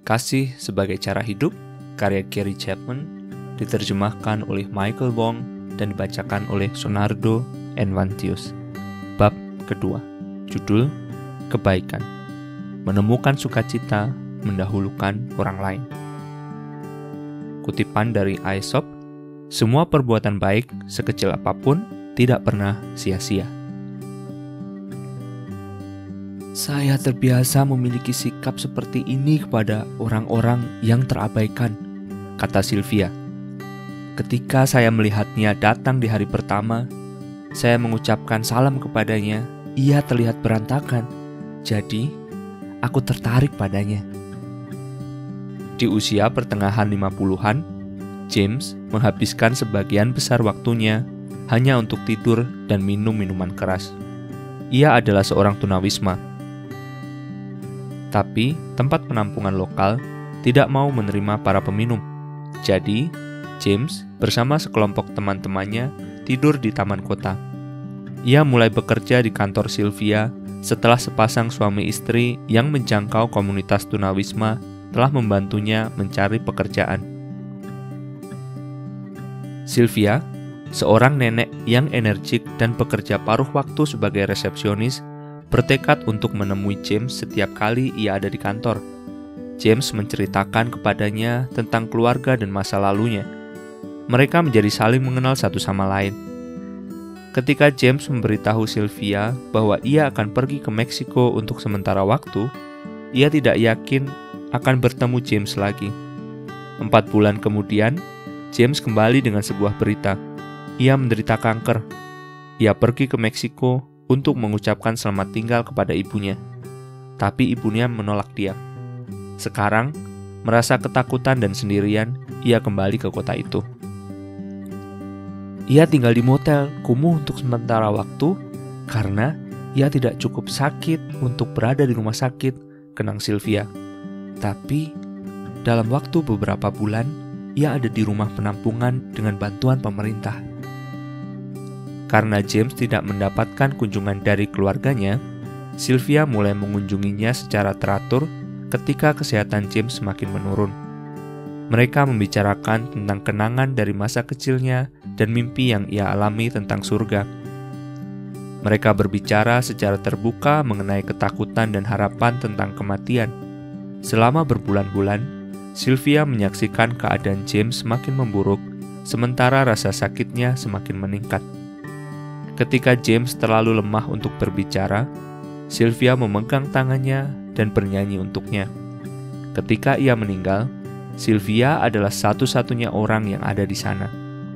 Kasih sebagai Cara Hidup, karya Gary Chapman, diterjemahkan oleh Michael Wong dan dibacakan oleh Sonardo Envantius. Bab kedua, judul Kebaikan. Menemukan sukacita mendahulukan orang lain. Kutipan dari Aesop, semua perbuatan baik sekecil apapun tidak pernah sia-sia. Saya terbiasa memiliki sikap seperti ini kepada orang-orang yang terabaikan, kata Sylvia. Ketika saya melihatnya datang di hari pertama, saya mengucapkan salam kepadanya. Ia terlihat berantakan, jadi aku tertarik padanya. Di usia pertengahan 50-an, James menghabiskan sebagian besar waktunya hanya untuk tidur dan minum minuman keras. Ia adalah seorang tunawisma. Tapi tempat penampungan lokal tidak mau menerima para peminum. Jadi, James bersama sekelompok teman-temannya tidur di taman kota. Ia mulai bekerja di kantor Sylvia setelah sepasang suami istri yang menjangkau komunitas tunawisma telah membantunya mencari pekerjaan. Sylvia, seorang nenek yang energik dan bekerja paruh waktu sebagai resepsionis, bertekad untuk menemui James setiap kali ia ada di kantor. James menceritakan kepadanya tentang keluarga dan masa lalunya. Mereka menjadi saling mengenal satu sama lain. Ketika James memberitahu Sylvia bahwa ia akan pergi ke Meksiko untuk sementara waktu, ia tidak yakin akan bertemu James lagi. 4 bulan kemudian, James kembali dengan sebuah berita. Ia menderita kanker. Ia pergi ke Meksiko untuk mengucapkan selamat tinggal kepada ibunya. Tapi ibunya menolak dia. Sekarang, merasa ketakutan dan sendirian, ia kembali ke kota itu. Ia tinggal di motel kumuh untuk sementara waktu karena ia tidak cukup sakit untuk berada di rumah sakit, kenang Sylvia. Tapi, dalam waktu beberapa bulan, ia ada di rumah penampungan dengan bantuan pemerintah. Karena James tidak mendapatkan kunjungan dari keluarganya, Sylvia mulai mengunjunginya secara teratur ketika kesehatan James semakin menurun. Mereka membicarakan tentang kenangan dari masa kecilnya dan mimpi yang ia alami tentang surga. Mereka berbicara secara terbuka mengenai ketakutan dan harapan tentang kematian. Selama berbulan-bulan, Sylvia menyaksikan keadaan James semakin memburuk, sementara rasa sakitnya semakin meningkat. Ketika James terlalu lemah untuk berbicara, Sylvia memegang tangannya dan bernyanyi untuknya. Ketika ia meninggal, Sylvia adalah satu-satunya orang yang ada di sana.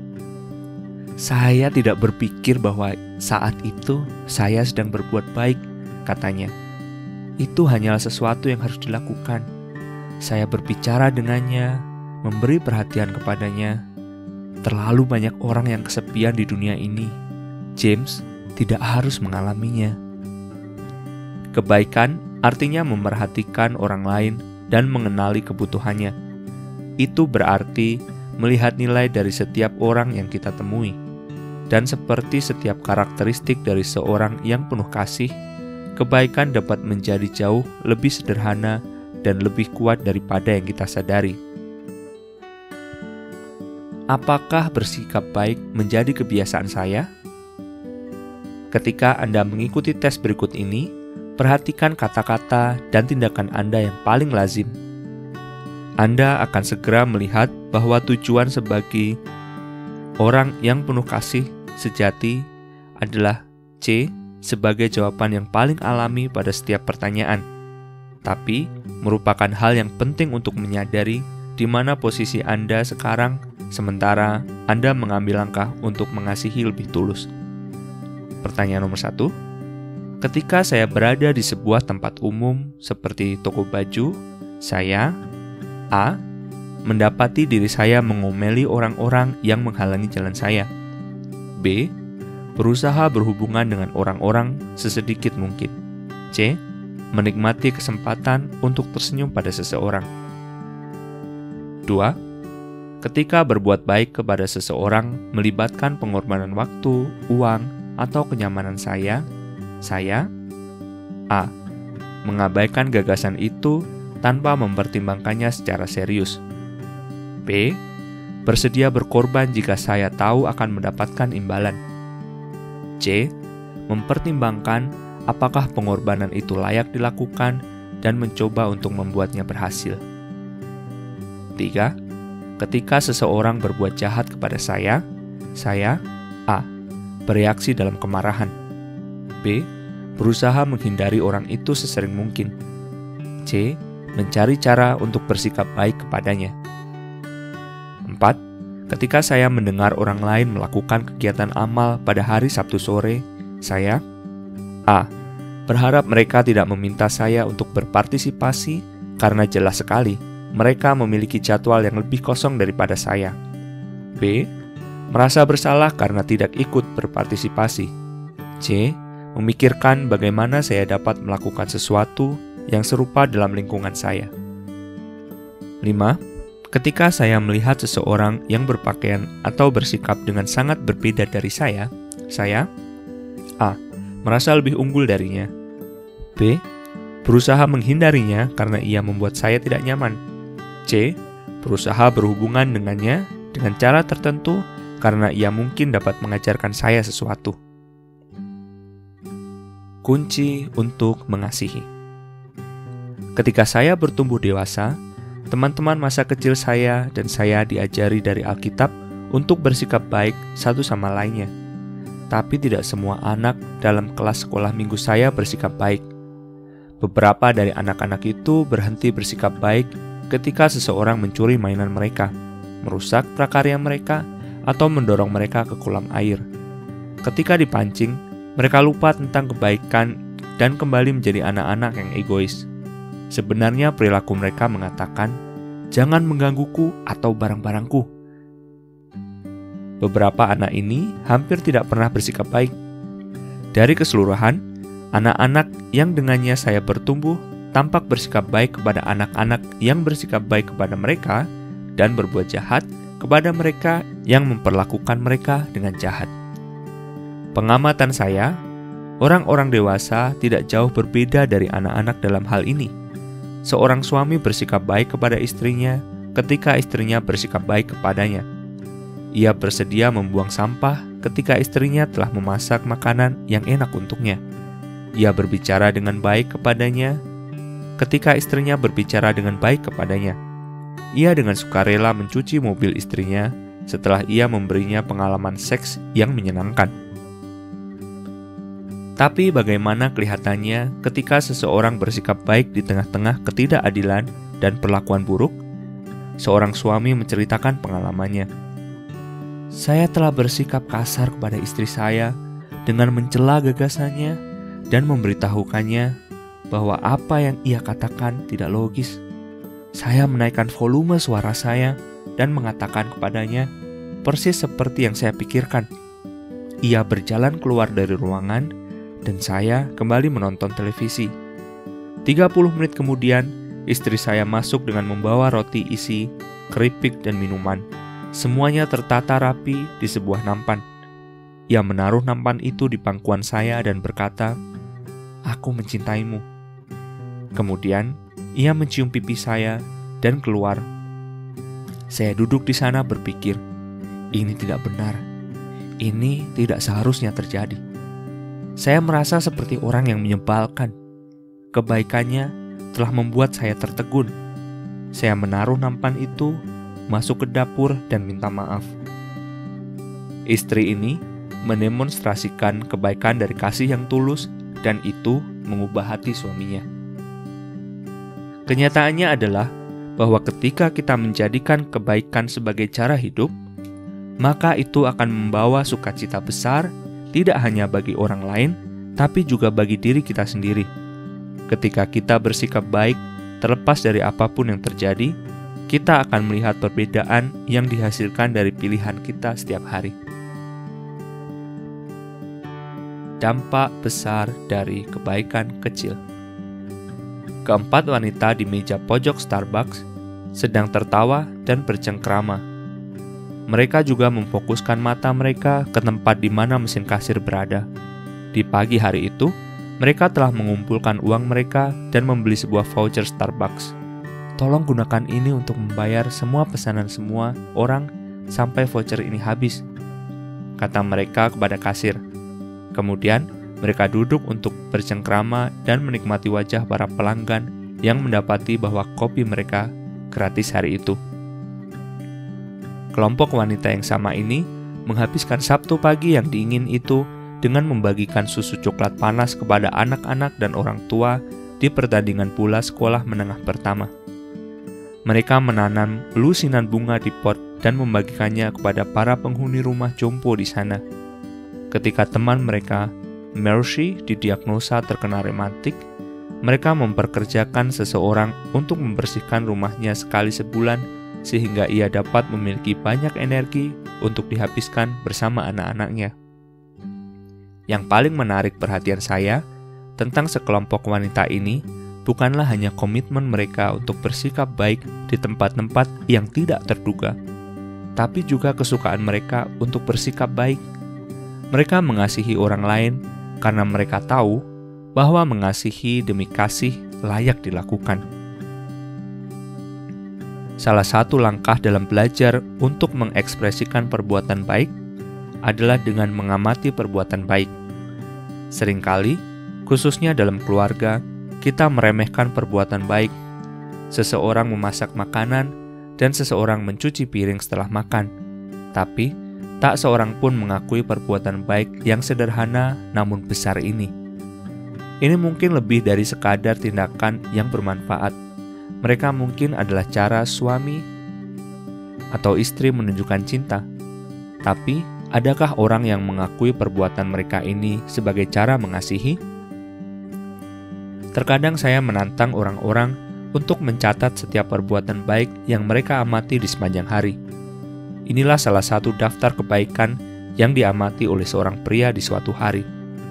Saya tidak berpikir bahwa saat itu saya sedang berbuat baik, katanya. Itu hanyalah sesuatu yang harus dilakukan. Saya berbicara dengannya, memberi perhatian kepadanya. Terlalu banyak orang yang kesepian di dunia ini. James tidak harus mengalaminya. Kebaikan artinya memerhatikan orang lain dan mengenali kebutuhannya. Itu berarti melihat nilai dari setiap orang yang kita temui. Dan seperti setiap karakteristik dari seorang yang penuh kasih, kebaikan dapat menjadi jauh lebih sederhana dan lebih kuat daripada yang kita sadari. Apakah bersikap baik menjadi kebiasaan saya? Ketika Anda mengikuti tes berikut ini, perhatikan kata-kata dan tindakan Anda yang paling lazim. Anda akan segera melihat bahwa tujuan sebagai orang yang penuh kasih sejati adalah C sebagai jawaban yang paling alami pada setiap pertanyaan, tapi merupakan hal yang penting untuk menyadari di mana posisi Anda sekarang sementara Anda mengambil langkah untuk mengasihi lebih tulus. Pertanyaan nomor 1. Ketika saya berada di sebuah tempat umum seperti toko baju, saya A. Mendapati diri saya mengomeli orang-orang yang menghalangi jalan saya. B. Berusaha berhubungan dengan orang-orang sesedikit mungkin. C. Menikmati kesempatan untuk tersenyum pada seseorang. 2. Ketika berbuat baik kepada seseorang melibatkan pengorbanan waktu, uang, atau kenyamanan saya A. Mengabaikan gagasan itu tanpa mempertimbangkannya secara serius. B. Bersedia berkorban jika saya tahu akan mendapatkan imbalan. C. Mempertimbangkan apakah pengorbanan itu layak dilakukan dan mencoba untuk membuatnya berhasil. 3. Ketika seseorang berbuat jahat kepada saya A. Bereaksi dalam kemarahan. B. Berusaha menghindari orang itu sesering mungkin. C. Mencari cara untuk bersikap baik kepadanya. 4. Ketika saya mendengar orang lain melakukan kegiatan amal pada hari Sabtu sore, saya A. Berharap mereka tidak meminta saya untuk berpartisipasi karena jelas sekali mereka memiliki jadwal yang lebih kosong daripada saya. B. Merasa bersalah karena tidak ikut berpartisipasi. C. Memikirkan bagaimana saya dapat melakukan sesuatu yang serupa dalam lingkungan saya. 5. Ketika saya melihat seseorang yang berpakaian atau bersikap dengan sangat berbeda dari saya A. Merasa lebih unggul darinya. B. Berusaha menghindarinya karena ia membuat saya tidak nyaman. C. Berusaha berhubungan dengannya dengan cara tertentu karena ia mungkin dapat mengajarkan saya sesuatu. Kunci untuk mengasihi. Ketika saya bertumbuh dewasa, teman-teman masa kecil saya dan saya diajari dari Alkitab untuk bersikap baik satu sama lainnya. Tapi tidak semua anak dalam kelas sekolah minggu saya bersikap baik. Beberapa dari anak-anak itu berhenti bersikap baik ketika seseorang mencuri mainan mereka, merusak prakarya mereka, atau mendorong mereka ke kolam air. Ketika dipancing, mereka lupa tentang kebaikan dan kembali menjadi anak-anak yang egois. Sebenarnya perilaku mereka mengatakan, "Jangan menggangguku atau barang-barangku." Beberapa anak ini hampir tidak pernah bersikap baik. Dari keseluruhan, anak-anak yang dengannya saya bertumbuh tampak bersikap baik kepada anak-anak yang bersikap baik kepada mereka dan berbuat jahat kepada mereka yang memperlakukan mereka dengan jahat. Pengamatan saya, orang-orang dewasa tidak jauh berbeda dari anak-anak dalam hal ini. Seorang suami bersikap baik kepada istrinya ketika istrinya bersikap baik kepadanya. Ia bersedia membuang sampah ketika istrinya telah memasak makanan yang enak untuknya. Ia berbicara dengan baik kepadanya ketika istrinya berbicara dengan baik kepadanya. Ia dengan sukarela mencuci mobil istrinya setelah ia memberinya pengalaman seks yang menyenangkan. Tapi bagaimana kelihatannya ketika seseorang bersikap baik di tengah-tengah ketidakadilan dan perlakuan buruk? Seorang suami menceritakan pengalamannya. "Saya telah bersikap kasar kepada istri saya dengan mencela gagasannya dan memberitahukannya bahwa apa yang ia katakan tidak logis. Saya menaikkan volume suara saya dan mengatakan kepadanya persis seperti yang saya pikirkan. Ia berjalan keluar dari ruangan dan saya kembali menonton televisi. 30 menit kemudian, istri saya masuk dengan membawa roti isi, keripik dan minuman. Semuanya tertata rapi di sebuah nampan. Ia menaruh nampan itu di pangkuan saya dan berkata, 'Aku mencintaimu.' Kemudian, ia mencium pipi saya dan keluar. Saya duduk di sana berpikir, ini tidak benar. Ini tidak seharusnya terjadi. Saya merasa seperti orang yang menyebalkan. Kebaikannya telah membuat saya tertegun. Saya menaruh nampan itu, masuk ke dapur dan minta maaf. Istri ini mendemonstrasikan kebaikan dari kasih yang tulus dan itu mengubah hati suaminya. Kenyataannya adalah bahwa ketika kita menjadikan kebaikan sebagai cara hidup, maka itu akan membawa sukacita besar tidak hanya bagi orang lain, tapi juga bagi diri kita sendiri. Ketika kita bersikap baik, terlepas dari apapun yang terjadi, kita akan melihat perbedaan yang dihasilkan dari pilihan kita setiap hari. Dampak besar dari kebaikan kecil. Keempat wanita di meja pojok Starbucks sedang tertawa dan bercengkrama. Mereka juga memfokuskan mata mereka ke tempat di mana mesin kasir berada. Di pagi hari itu, mereka telah mengumpulkan uang mereka dan membeli sebuah voucher Starbucks. tolong gunakan ini untuk membayar semua pesanan semua orang sampai voucher ini habis," kata mereka kepada kasir. Kemudian, mereka duduk untuk bercengkrama dan menikmati wajah para pelanggan yang mendapati bahwa kopi mereka gratis hari itu. Kelompok wanita yang sama ini menghabiskan Sabtu pagi yang dingin itu dengan membagikan susu coklat panas kepada anak-anak dan orang tua di pertandingan bola sekolah menengah pertama. Mereka menanam lusinan bunga di pot dan membagikannya kepada para penghuni rumah jompo di sana. Ketika teman mereka, Mercy, didiagnosa terkena rematik, mereka memperkerjakan seseorang untuk membersihkan rumahnya sekali sebulan sehingga ia dapat memiliki banyak energi untuk dihabiskan bersama anak-anaknya. Yang paling menarik perhatian saya tentang sekelompok wanita ini bukanlah hanya komitmen mereka untuk bersikap baik di tempat-tempat yang tidak terduga, tapi juga kesukaan mereka untuk bersikap baik. Mereka mengasihi orang lain karena mereka tahu bahwa mengasihi demi kasih layak dilakukan. Salah satu langkah dalam belajar untuk mengekspresikan perbuatan baik adalah dengan mengamati perbuatan baik. Seringkali, khususnya dalam keluarga, kita meremehkan perbuatan baik. Seseorang memasak makanan dan seseorang mencuci piring setelah makan. Tapi, tak seorang pun mengakui perbuatan baik yang sederhana namun besar ini. Ini mungkin lebih dari sekadar tindakan yang bermanfaat. Mereka mungkin adalah cara suami atau istri menunjukkan cinta. Tapi, adakah orang yang mengakui perbuatan mereka ini sebagai cara mengasihi? Terkadang saya menantang orang-orang untuk mencatat setiap perbuatan baik yang mereka amati di sepanjang hari. Inilah salah satu daftar kebaikan yang diamati oleh seorang pria di suatu hari.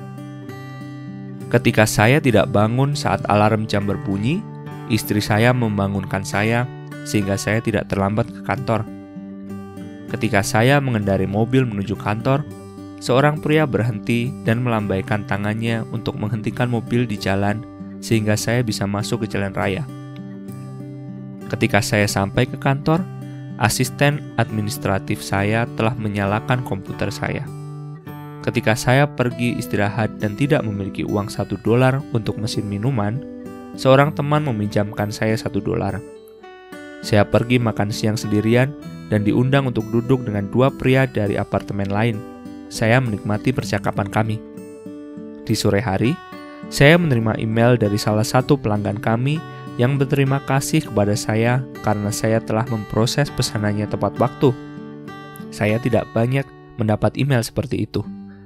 Ketika saya tidak bangun saat alarm jam berbunyi, istri saya membangunkan saya sehingga saya tidak terlambat ke kantor. Ketika saya mengendarai mobil menuju kantor, seorang pria berhenti dan melambaikan tangannya untuk menghentikan mobil di jalan sehingga saya bisa masuk ke jalan raya. Ketika saya sampai ke kantor, asisten administratif saya telah menyalakan komputer saya. Ketika saya pergi istirahat dan tidak memiliki uang $1 untuk mesin minuman, seorang teman meminjamkan saya $1. Saya pergi makan siang sendirian dan diundang untuk duduk dengan 2 pria dari apartemen lain. Saya menikmati percakapan kami. Di sore hari, saya menerima email dari salah satu pelanggan kami yang berterima kasih kepada saya karena saya telah memproses pesanannya tepat waktu. Saya tidak banyak mendapat email seperti itu.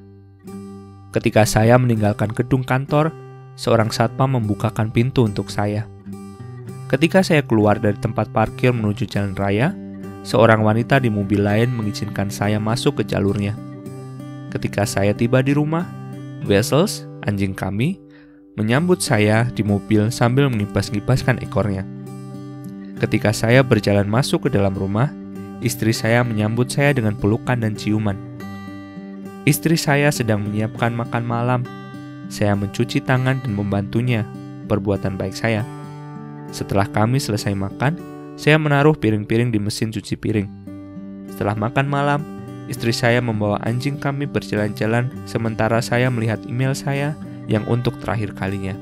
Ketika saya meninggalkan gedung kantor, seorang satpam membukakan pintu untuk saya. Ketika saya keluar dari tempat parkir menuju jalan raya, seorang wanita di mobil lain mengizinkan saya masuk ke jalurnya. Ketika saya tiba di rumah, Wessels, anjing kami, menyambut saya di mobil sambil mengipas-ngipaskan ekornya. Ketika saya berjalan masuk ke dalam rumah, istri saya menyambut saya dengan pelukan dan ciuman. Istri saya sedang menyiapkan makan malam. Saya mencuci tangan dan membantunya, perbuatan baik saya. Setelah kami selesai makan, saya menaruh piring-piring di mesin cuci piring. Setelah makan malam, istri saya membawa anjing kami berjalan-jalan sementara saya melihat email saya yang untuk terakhir kalinya.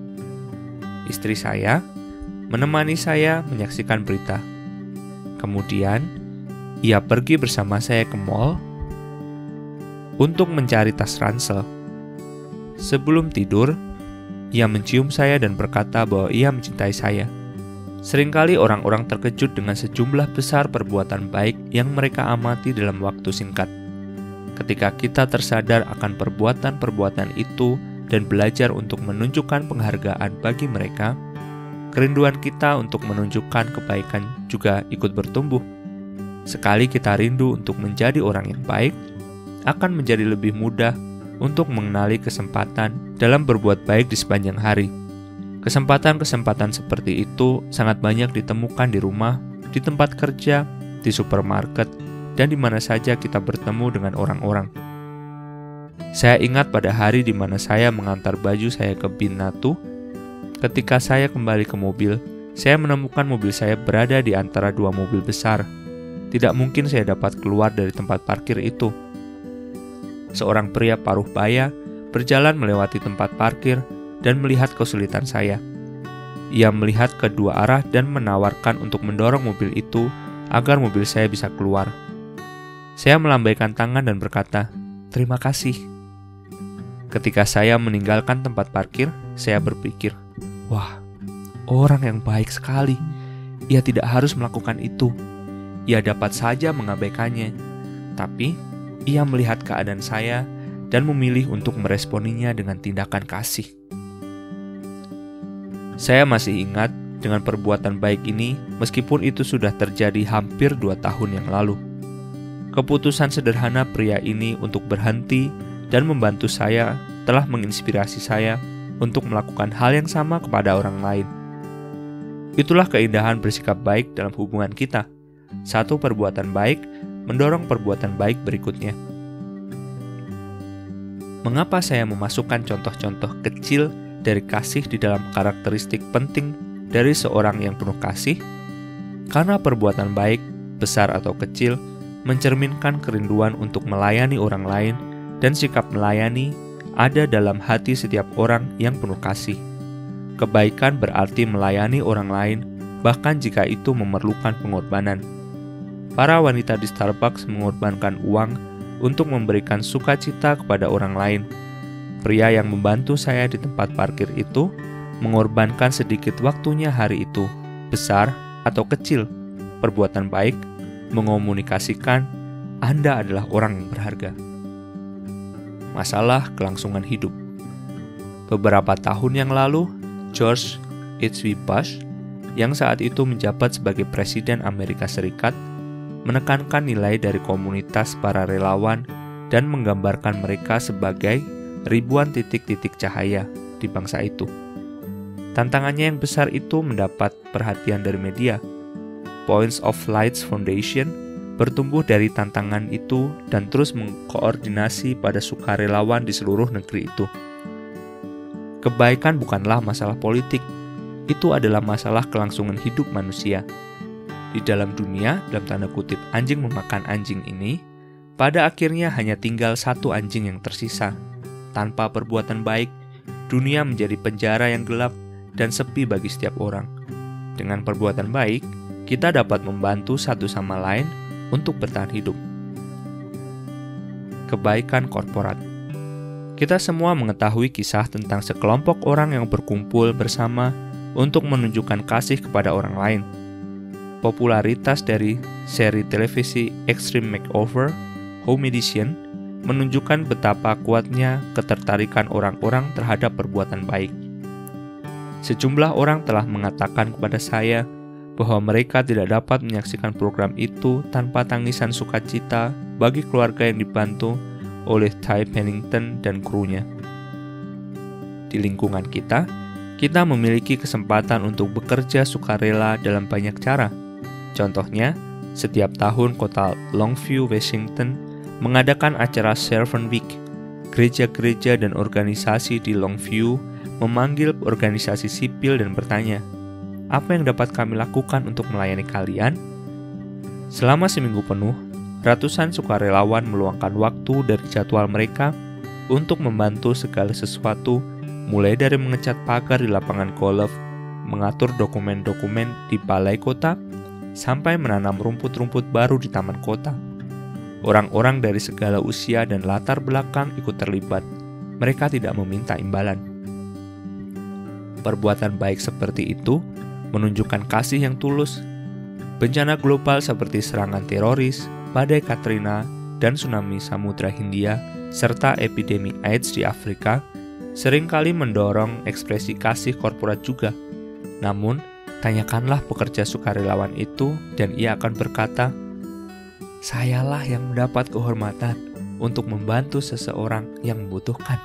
Istri saya menemani saya menyaksikan berita. Kemudian, ia pergi bersama saya ke mall untuk mencari tas ransel. Sebelum tidur, ia mencium saya dan berkata bahwa ia mencintai saya. Seringkali orang-orang terkejut dengan sejumlah besar perbuatan baik yang mereka amati dalam waktu singkat. Ketika kita tersadar akan perbuatan-perbuatan itu dan belajar untuk menunjukkan penghargaan bagi mereka, kerinduan kita untuk menunjukkan kebaikan juga ikut bertumbuh. Sekali kita rindu untuk menjadi orang yang baik, akan menjadi lebih mudah untuk mengenali kesempatan dalam berbuat baik di sepanjang hari. Kesempatan-kesempatan seperti itu sangat banyak ditemukan di rumah, di tempat kerja, di supermarket, dan di mana saja kita bertemu dengan orang-orang. Saya ingat pada hari di mana saya mengantar baju saya ke Bin Natu. Ketika saya kembali ke mobil, saya menemukan mobil saya berada di antara dua mobil besar. Tidak mungkin saya dapat keluar dari tempat parkir itu. Seorang pria paruh baya berjalan melewati tempat parkir dan melihat kesulitan saya. Ia melihat kedua arah dan menawarkan untuk mendorong mobil itu agar mobil saya bisa keluar. Saya melambaikan tangan dan berkata, "Terima kasih." Ketika saya meninggalkan tempat parkir, saya berpikir, "Wah, orang yang baik sekali. Ia tidak harus melakukan itu. Ia dapat saja mengabaikannya. Tapi, ia melihat keadaan saya dan memilih untuk meresponinya dengan tindakan kasih." Saya masih ingat dengan perbuatan baik ini meskipun itu sudah terjadi hampir 2 tahun yang lalu. Keputusan sederhana pria ini untuk berhenti dan membantu saya telah menginspirasi saya untuk melakukan hal yang sama kepada orang lain. Itulah keindahan bersikap baik dalam hubungan kita. Satu perbuatan baik mendorong perbuatan baik berikutnya. Mengapa saya memasukkan contoh-contoh kecil dari kasih di dalam karakteristik penting dari seorang yang penuh kasih? Karena perbuatan baik, besar atau kecil, mencerminkan kerinduan untuk melayani orang lain, dan sikap melayani ada dalam hati setiap orang yang penuh kasih. Kebaikan berarti melayani orang lain, bahkan jika itu memerlukan pengorbanan. Para wanita di Starbucks mengorbankan uang untuk memberikan sukacita kepada orang lain. Pria yang membantu saya di tempat parkir itu mengorbankan sedikit waktunya hari itu, besar atau kecil. Perbuatan baik mengomunikasikan Anda adalah orang yang berharga. Masalah kelangsungan hidup. Beberapa tahun yang lalu, George H.W. Bush, yang saat itu menjabat sebagai Presiden Amerika Serikat, menekankan nilai dari komunitas para relawan dan menggambarkan mereka sebagai ribuan titik-titik cahaya di bangsa itu. Tantangannya yang besar itu mendapat perhatian dari media. Points of Lights Foundation bertumbuh dari tantangan itu dan terus mengkoordinasi pada sukarelawan di seluruh negeri itu. Kebaikan bukanlah masalah politik, itu adalah masalah kelangsungan hidup manusia. Di dalam dunia, dalam tanda kutip anjing memakan anjing ini, pada akhirnya hanya tinggal satu anjing yang tersisa. Tanpa perbuatan baik, dunia menjadi penjara yang gelap dan sepi bagi setiap orang. Dengan perbuatan baik, kita dapat membantu satu sama lain untuk bertahan hidup. Kebaikan korporat. Kita semua mengetahui kisah tentang sekelompok orang yang berkumpul bersama untuk menunjukkan kasih kepada orang lain. Popularitas dari seri televisi Extreme Makeover, Home Edition, menunjukkan betapa kuatnya ketertarikan orang-orang terhadap perbuatan baik. Sejumlah orang telah mengatakan kepada saya bahwa mereka tidak dapat menyaksikan program itu tanpa tangisan sukacita bagi keluarga yang dibantu oleh Ty Pennington dan krunya. Di lingkungan kita memiliki kesempatan untuk bekerja sukarela dalam banyak cara. Contohnya, setiap tahun kota Longview, Washington mengadakan acara Servant Week. Gereja-gereja dan organisasi di Longview memanggil organisasi sipil dan bertanya, "Apa yang dapat kami lakukan untuk melayani kalian?" Selama seminggu penuh, ratusan sukarelawan meluangkan waktu dari jadwal mereka untuk membantu segala sesuatu, mulai dari mengecat pagar di lapangan golf, mengatur dokumen-dokumen di balai kota, sampai menanam rumput-rumput baru di taman kota. Orang-orang dari segala usia dan latar belakang ikut terlibat. Mereka tidak meminta imbalan. Perbuatan baik seperti itu menunjukkan kasih yang tulus. Bencana global seperti serangan teroris, badai Katrina, dan tsunami Samudra Hindia, serta epidemi AIDS di Afrika, seringkali mendorong ekspresi kasih korporat juga. Namun, tanyakanlah pekerja sukarelawan itu dan ia akan berkata, "Sayalah yang mendapat kehormatan untuk membantu seseorang yang membutuhkan."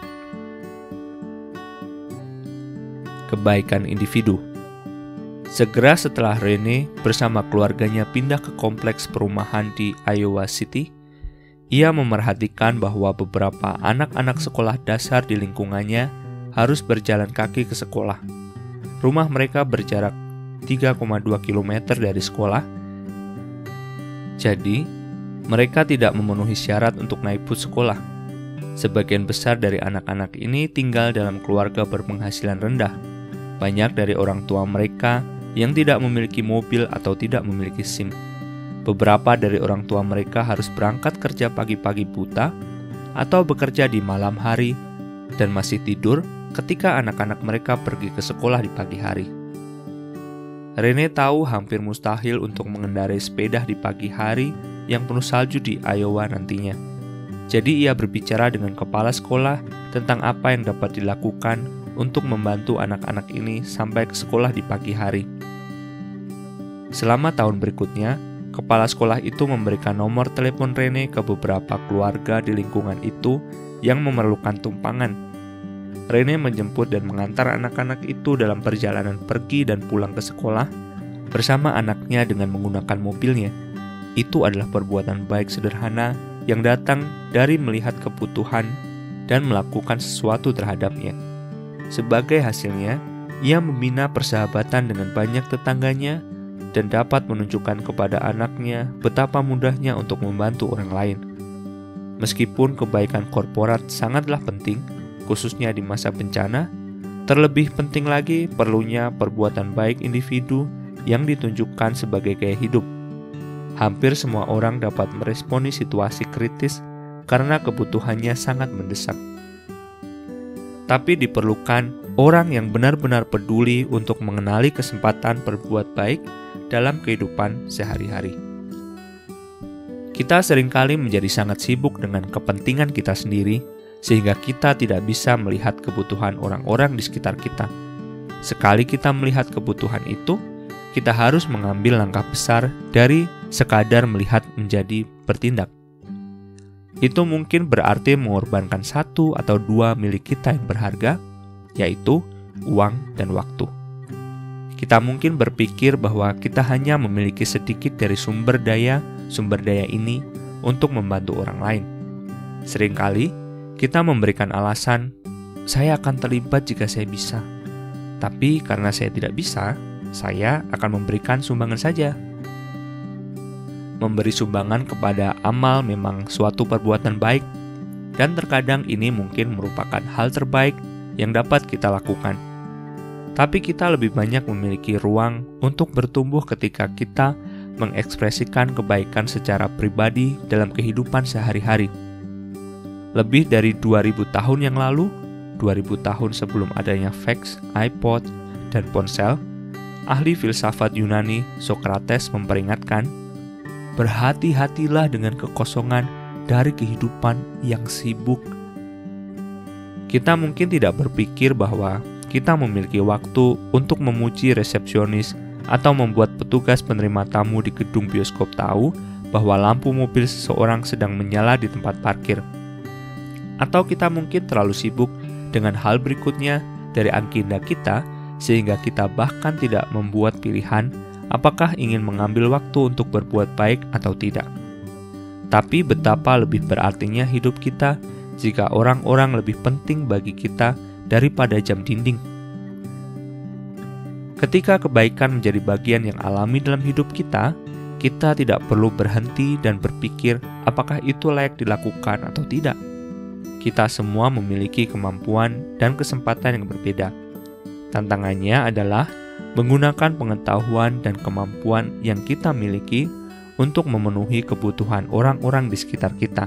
Kebaikan individu. Segera setelah Rene bersama keluarganya pindah ke kompleks perumahan di Iowa City, ia memerhatikan bahwa beberapa anak-anak sekolah dasar di lingkungannya harus berjalan kaki ke sekolah. Rumah mereka berjarak 3,2 km dari sekolah. Jadi, mereka tidak memenuhi syarat untuk naik bus sekolah. Sebagian besar dari anak-anak ini tinggal dalam keluarga berpenghasilan rendah. Banyak dari orang tua mereka yang tidak memiliki mobil atau tidak memiliki SIM. Beberapa dari orang tua mereka harus berangkat kerja pagi-pagi buta atau bekerja di malam hari dan masih tidur ketika anak-anak mereka pergi ke sekolah di pagi hari. Rene tahu hampir mustahil untuk mengendarai sepeda di pagi hari yang penuh salju di Iowa nantinya. Jadi ia berbicara dengan kepala sekolah tentang apa yang dapat dilakukan untuk membantu anak-anak ini sampai ke sekolah di pagi hari. Selama tahun berikutnya, kepala sekolah itu memberikan nomor telepon Rene ke beberapa keluarga di lingkungan itu yang memerlukan tumpangan. Rene menjemput dan mengantar anak-anak itu dalam perjalanan pergi dan pulang ke sekolah bersama anaknya dengan menggunakan mobilnya. Itu adalah perbuatan baik sederhana yang datang dari melihat kebutuhan dan melakukan sesuatu terhadapnya. Sebagai hasilnya, ia membina persahabatan dengan banyak tetangganya dan dapat menunjukkan kepada anaknya betapa mudahnya untuk membantu orang lain. Meskipun kebaikan korporat sangatlah penting, khususnya di masa bencana, terlebih penting lagi perlunya perbuatan baik individu yang ditunjukkan sebagai gaya hidup. Hampir semua orang dapat meresponi situasi kritis karena kebutuhannya sangat mendesak. Tapi diperlukan orang yang benar-benar peduli untuk mengenali kesempatan berbuat baik dalam kehidupan sehari-hari. Kita seringkali menjadi sangat sibuk dengan kepentingan kita sendiri, sehingga kita tidak bisa melihat kebutuhan orang-orang di sekitar kita. Sekali kita melihat kebutuhan itu, kita harus mengambil langkah besar dari sekadar melihat menjadi bertindak. Itu mungkin berarti mengorbankan 1 atau 2 milik kita yang berharga, yaitu uang dan waktu. Kita mungkin berpikir bahwa kita hanya memiliki sedikit dari sumber daya ini untuk membantu orang lain. Seringkali kita memberikan alasan, saya akan terlibat jika saya bisa. Tapi karena saya tidak bisa, saya akan memberikan sumbangan saja. Memberi sumbangan kepada amal memang suatu perbuatan baik, dan terkadang ini mungkin merupakan hal terbaik yang dapat kita lakukan. Tapi kita lebih banyak memiliki ruang untuk bertumbuh ketika kita mengekspresikan kebaikan secara pribadi dalam kehidupan sehari-hari. Lebih dari 2000 tahun yang lalu, 2000 tahun sebelum adanya fax, iPod, dan ponsel, ahli filsafat Yunani Sokrates memperingatkan, berhati-hatilah dengan kekosongan dari kehidupan yang sibuk. Kita mungkin tidak berpikir bahwa kita memiliki waktu untuk memuji resepsionis atau membuat petugas penerima tamu di gedung bioskop tahu bahwa lampu mobil seseorang sedang menyala di tempat parkir. Atau kita mungkin terlalu sibuk dengan hal berikutnya dari agenda kita sehingga kita bahkan tidak membuat pilihan apakah ingin mengambil waktu untuk berbuat baik atau tidak. Tapi betapa lebih berartinya hidup kita jika orang-orang lebih penting bagi kita daripada jam dinding. Ketika kebaikan menjadi bagian yang alami dalam hidup kita, kita tidak perlu berhenti dan berpikir apakah itu layak dilakukan atau tidak. Kita semua memiliki kemampuan dan kesempatan yang berbeda. Tantangannya adalah menggunakan pengetahuan dan kemampuan yang kita miliki untuk memenuhi kebutuhan orang-orang di sekitar kita.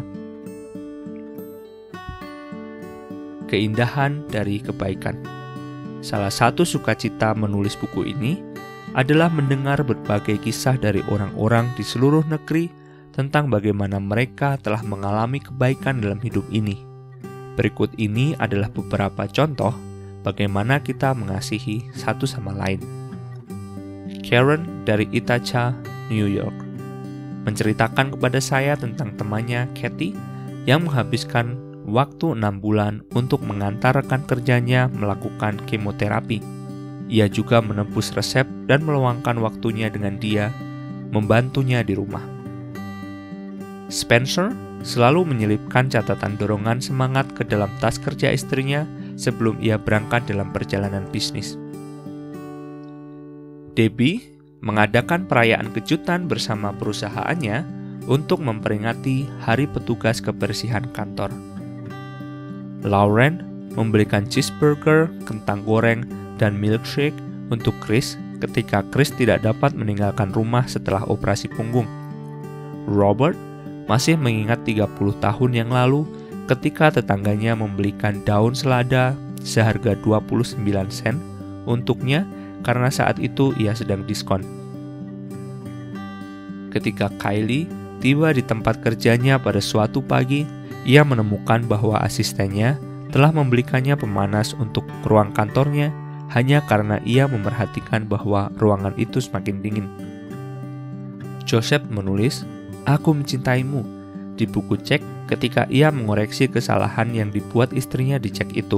Keindahan dari kebaikan. Salah satu sukacita menulis buku ini adalah mendengar berbagai kisah dari orang-orang di seluruh negeri tentang bagaimana mereka telah mengalami kebaikan dalam hidup ini. Berikut ini adalah beberapa contoh bagaimana kita mengasihi satu sama lain. Karen dari Ithaca, New York, menceritakan kepada saya tentang temannya Kathy yang menghabiskan waktu 6 bulan untuk mengantar rekan kerjanya melakukan kemoterapi. Ia juga menembus resep dan meluangkan waktunya dengan dia, membantunya di rumah. Spencer selalu menyelipkan catatan dorongan semangat ke dalam tas kerja istrinya sebelum ia berangkat dalam perjalanan bisnis. Debbie mengadakan perayaan kejutan bersama perusahaannya untuk memperingati Hari Petugas Kebersihan Kantor. Lauren membelikan cheeseburger, kentang goreng, dan milkshake untuk Chris ketika Chris tidak dapat meninggalkan rumah setelah operasi punggung. Robert masih mengingat 30 tahun yang lalu ketika tetangganya membelikan daun selada seharga 29 sen untuknya karena saat itu ia sedang diskon. Ketika Kylie tiba di tempat kerjanya pada suatu pagi, ia menemukan bahwa asistennya telah membelikannya pemanas untuk ruang kantornya hanya karena ia memerhatikan bahwa ruangan itu semakin dingin. Joseph menulis, "Aku mencintaimu" di buku cek ketika ia mengoreksi kesalahan yang dibuat istrinya di cek itu.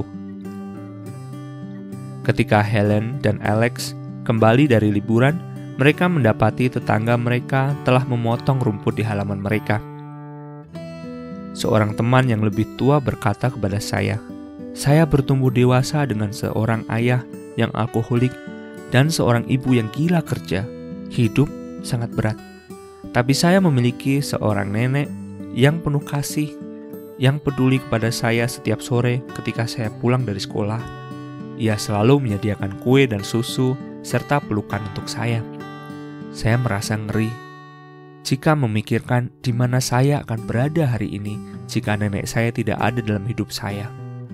Ketika Helen dan Alex kembali dari liburan, mereka mendapati tetangga mereka telah memotong rumput di halaman mereka. Seorang teman yang lebih tua berkata kepada saya bertumbuh dewasa dengan seorang ayah yang alkoholik dan seorang ibu yang gila kerja. Hidup sangat berat. Tapi saya memiliki seorang nenek yang penuh kasih, yang peduli kepada saya setiap sore ketika saya pulang dari sekolah. Ia selalu menyediakan kue dan susu serta pelukan untuk saya. Saya merasa ngeri jika memikirkan di mana saya akan berada hari ini jika nenek saya tidak ada dalam hidup saya.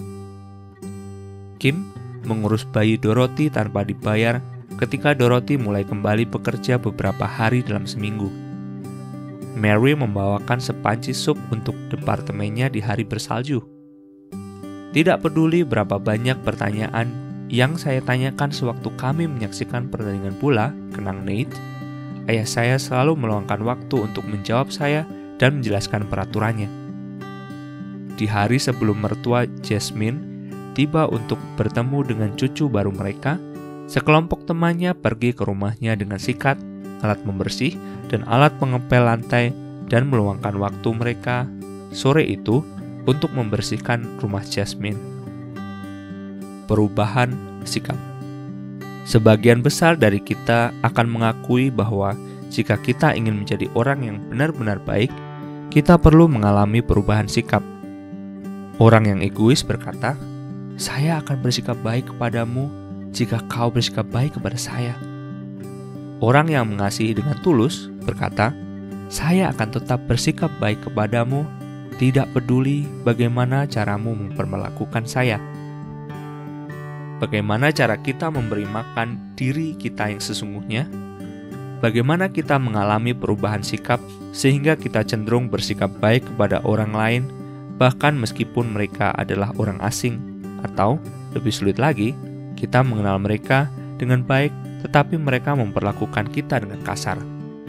Kim mengurus bayi Dorothy tanpa dibayar ketika Dorothy mulai kembali bekerja beberapa hari dalam seminggu. Mary membawakan sepanci sup untuk departemennya di hari bersalju. Tidak peduli berapa banyak pertanyaan yang saya tanyakan sewaktu kami menyaksikan pertandingan bola, kenang Nate, ayah saya selalu meluangkan waktu untuk menjawab saya dan menjelaskan peraturannya. Di hari sebelum mertua Jasmine tiba untuk bertemu dengan cucu baru mereka, sekelompok temannya pergi ke rumahnya dengan sikat, alat membersih, dan alat pengepel lantai dan meluangkan waktu mereka sore itu untuk membersihkan rumah Jasmine. Perubahan sikap. Sebagian besar dari kita akan mengakui bahwa jika kita ingin menjadi orang yang benar-benar baik, kita perlu mengalami perubahan sikap. Orang yang egois berkata, "Saya akan bersikap baik kepadamu jika kau bersikap baik kepada saya." Orang yang mengasihi dengan tulus berkata, "Saya akan tetap bersikap baik kepadamu, tidak peduli bagaimana caramu memperlakukan saya." Bagaimana cara kita memberi makan diri kita yang sesungguhnya? Bagaimana kita mengalami perubahan sikap sehingga kita cenderung bersikap baik kepada orang lain, bahkan meskipun mereka adalah orang asing, atau lebih sulit lagi, kita mengenal mereka dengan baik tetapi mereka memperlakukan kita dengan kasar.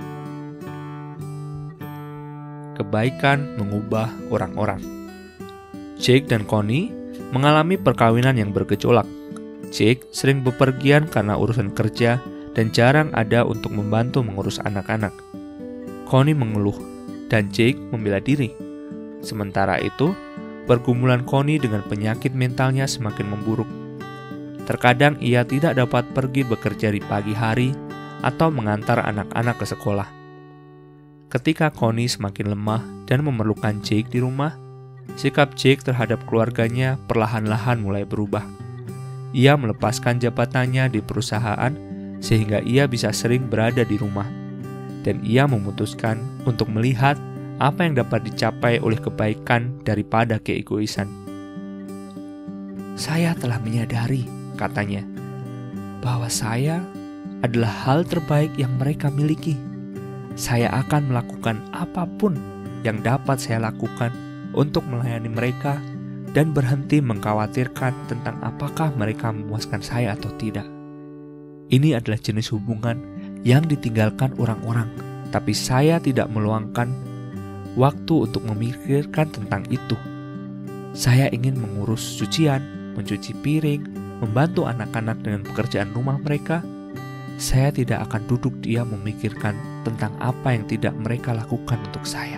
Kebaikan mengubah orang-orang. Jake dan Connie mengalami perkawinan yang bergejolak. Jake sering bepergian karena urusan kerja dan jarang ada untuk membantu mengurus anak-anak. Connie mengeluh dan Jake membela diri. Sementara itu, pergumulan Connie dengan penyakit mentalnya semakin memburuk. Terkadang ia tidak dapat pergi bekerja di pagi hari atau mengantar anak-anak ke sekolah. Ketika Connie semakin lemah dan memerlukan Jake di rumah, sikap Jake terhadap keluarganya perlahan-lahan mulai berubah. Ia melepaskan jabatannya di perusahaan sehingga ia bisa sering berada di rumah. Dan ia memutuskan untuk melihat apa yang dapat dicapai oleh kebaikan daripada keegoisan. "Saya telah menyadari," katanya, "bahwa saya adalah hal terbaik yang mereka miliki. Saya akan melakukan apapun yang dapat saya lakukan untuk melayani mereka dan berhenti mengkhawatirkan tentang apakah mereka memuaskan saya atau tidak. Ini adalah jenis hubungan yang ditinggalkan orang-orang, tapi saya tidak meluangkan waktu untuk memikirkan tentang itu. Saya ingin mengurus cucian, mencuci piring, membantu anak-anak dengan pekerjaan rumah mereka. Saya tidak akan duduk diam memikirkan tentang apa yang tidak mereka lakukan untuk saya."